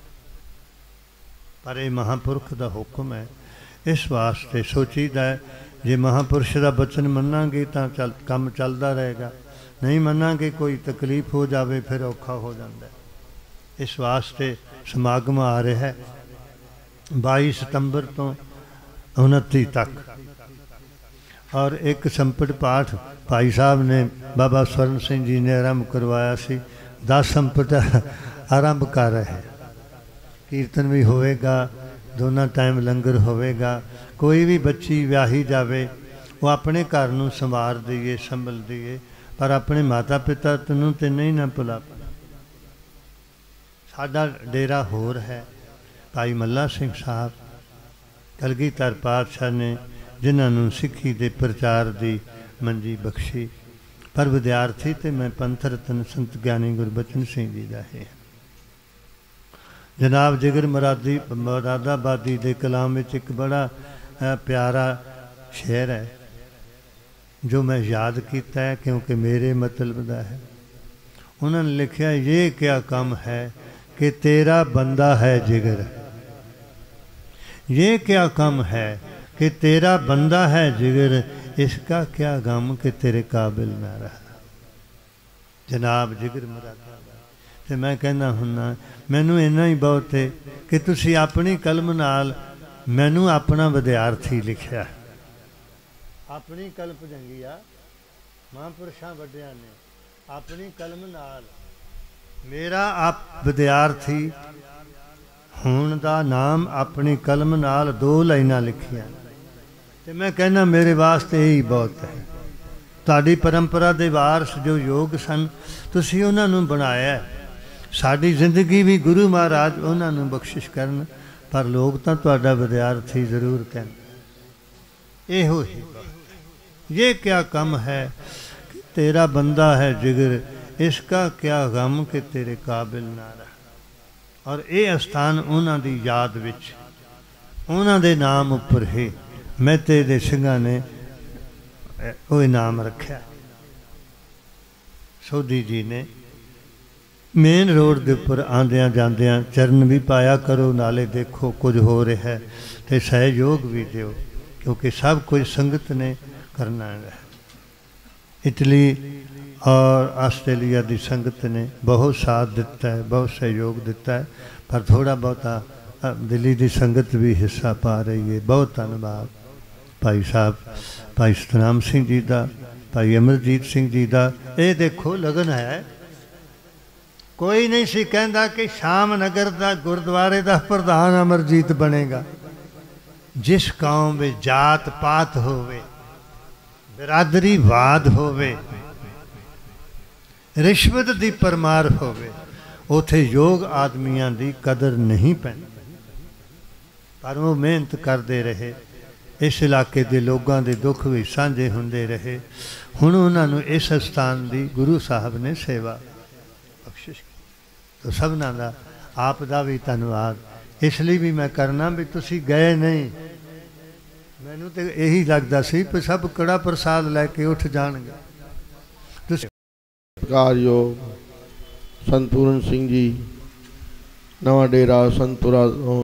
S1: पर यह महापुरख का हुक्म है। इस वास्ते सोचीदा है जे महापुरुष का बचन मनांगे तो चल काम चलता रहेगा, नहीं मनांगे कोई तकलीफ हो जाए फिर औखा हो जाता है। इस वास्ते समागम आ रहा है बाई सितंबर तो उनती तक और एक संपट पाठ भाई साहब ने बाबा स्वर्ण सिंह जी ने आरंभ करवाया सी। दस संपट आरंभ कर रहे हैं। कीर्तन भी होएगा, दोनों टाइम लंगर होएगा। कोई भी बच्ची व्याही जाए वो अपने घर नूं संवार दईए संभल दईए पर अपने माता पिता तनू तो नहीं ना भुला। साडा डेरा होर है भाई मल्ला सिंह साहब कलगीधर पातशाह ने जिन्होंने सिक्खी के प्रचार की मंजी बख्शी। पर विद्यार्थी तो मैं पंथ रतन संत ज्ञानी गुरबचन सिंह जी का है। जनाब जिगर मुरादी मुरादाबादी के कलाम में एक बड़ा प्यारा शेर है जो मैं याद किया है क्योंकि मेरे मतलब का है। उन्होंने लिखा ये क्या कम है कि तेरा बंदा है जिगर, ये क्या कम है कि तेरा बंदा है जिगर, इसका क्या गम कि तेरे काबिल ना रहा। जनाब जिगर मुरादा तो मैं कहना हुन्ना मैनू इन्ना ही बहुत है कि तुसी अपनी कलम नाल मैनू अपना विद्यार्थी लिखिया। अपनी कलम जंगिया महापुरुषां वड्डियां ने अपनी कलम नाल मेरा आप विद्यार्थी होने का नाम अपनी कलम नाल दो लाइनां लिखियां ते मैं कहना मेरे वास्ते यही बहुत है। तुहाडी परंपरा दे वारस जो योग सन तुसीं उन्हां नूं बनाया है। साडी जिंदगी भी गुरु महाराज उन्हां नूं बख्शिश करन पर लोग तो तुहाडा विद्यार्थी जरूर कहन। इहो ही ये क्या कम है कि तेरा बंदा है जिगर, इसका क्या गम कि तेरे काबिल ना रहा। और ये स्थान उन्हां दी याद विच उन्हां दे नाम उपर ही मेहते दे सिंघां ने वो इनाम रखा। सोधी जी ने मेन रोड के उपर आंदियां जांदियां चरण भी पाया करो, नाले देखो कुछ हो रहा है तो सहयोग भी दो क्योंकि सब कुछ संगत ने करना है। इटली और आस्ट्रेलिया की संगत ने बहुत साथ दिता है, बहुत सहयोग दिता है पर थोड़ा बहुता दिल्ली की संगत भी हिस्सा पा रही है। बहुत धन्यवाद भाई साहब, भाई सतनाम सिंह जी का, भाई अमरजीत सिंह जी का। ये देखो लगन है, कोई नहीं सी कहता कि शाम नगर का गुरुद्वारे का प्रधान अमरजीत बनेगा। जिस कौम में जात पात होवे, बिरादरी वाद होवे, रिश्वत की परमार होवे, उथे योग आदमियों की कदर नहीं पैंदी। पर वो मेहनत करते रहे, इस इलाके के लोगों के दुख भी साझे होंदे रहे। हुण उन्होंने इस स्थान की गुरु साहब ने सेवा बख्शिश की तो सबना का आप का भी धन्यवाद। इसलिए भी मैं करना भी तुसी गए नहीं, मैनू तो यही लगता सी कि सब कड़ा प्रसाद लैके उठ जाएंगे।
S2: योग संत पूरन सिंह जी नवा डेरा संतपुरा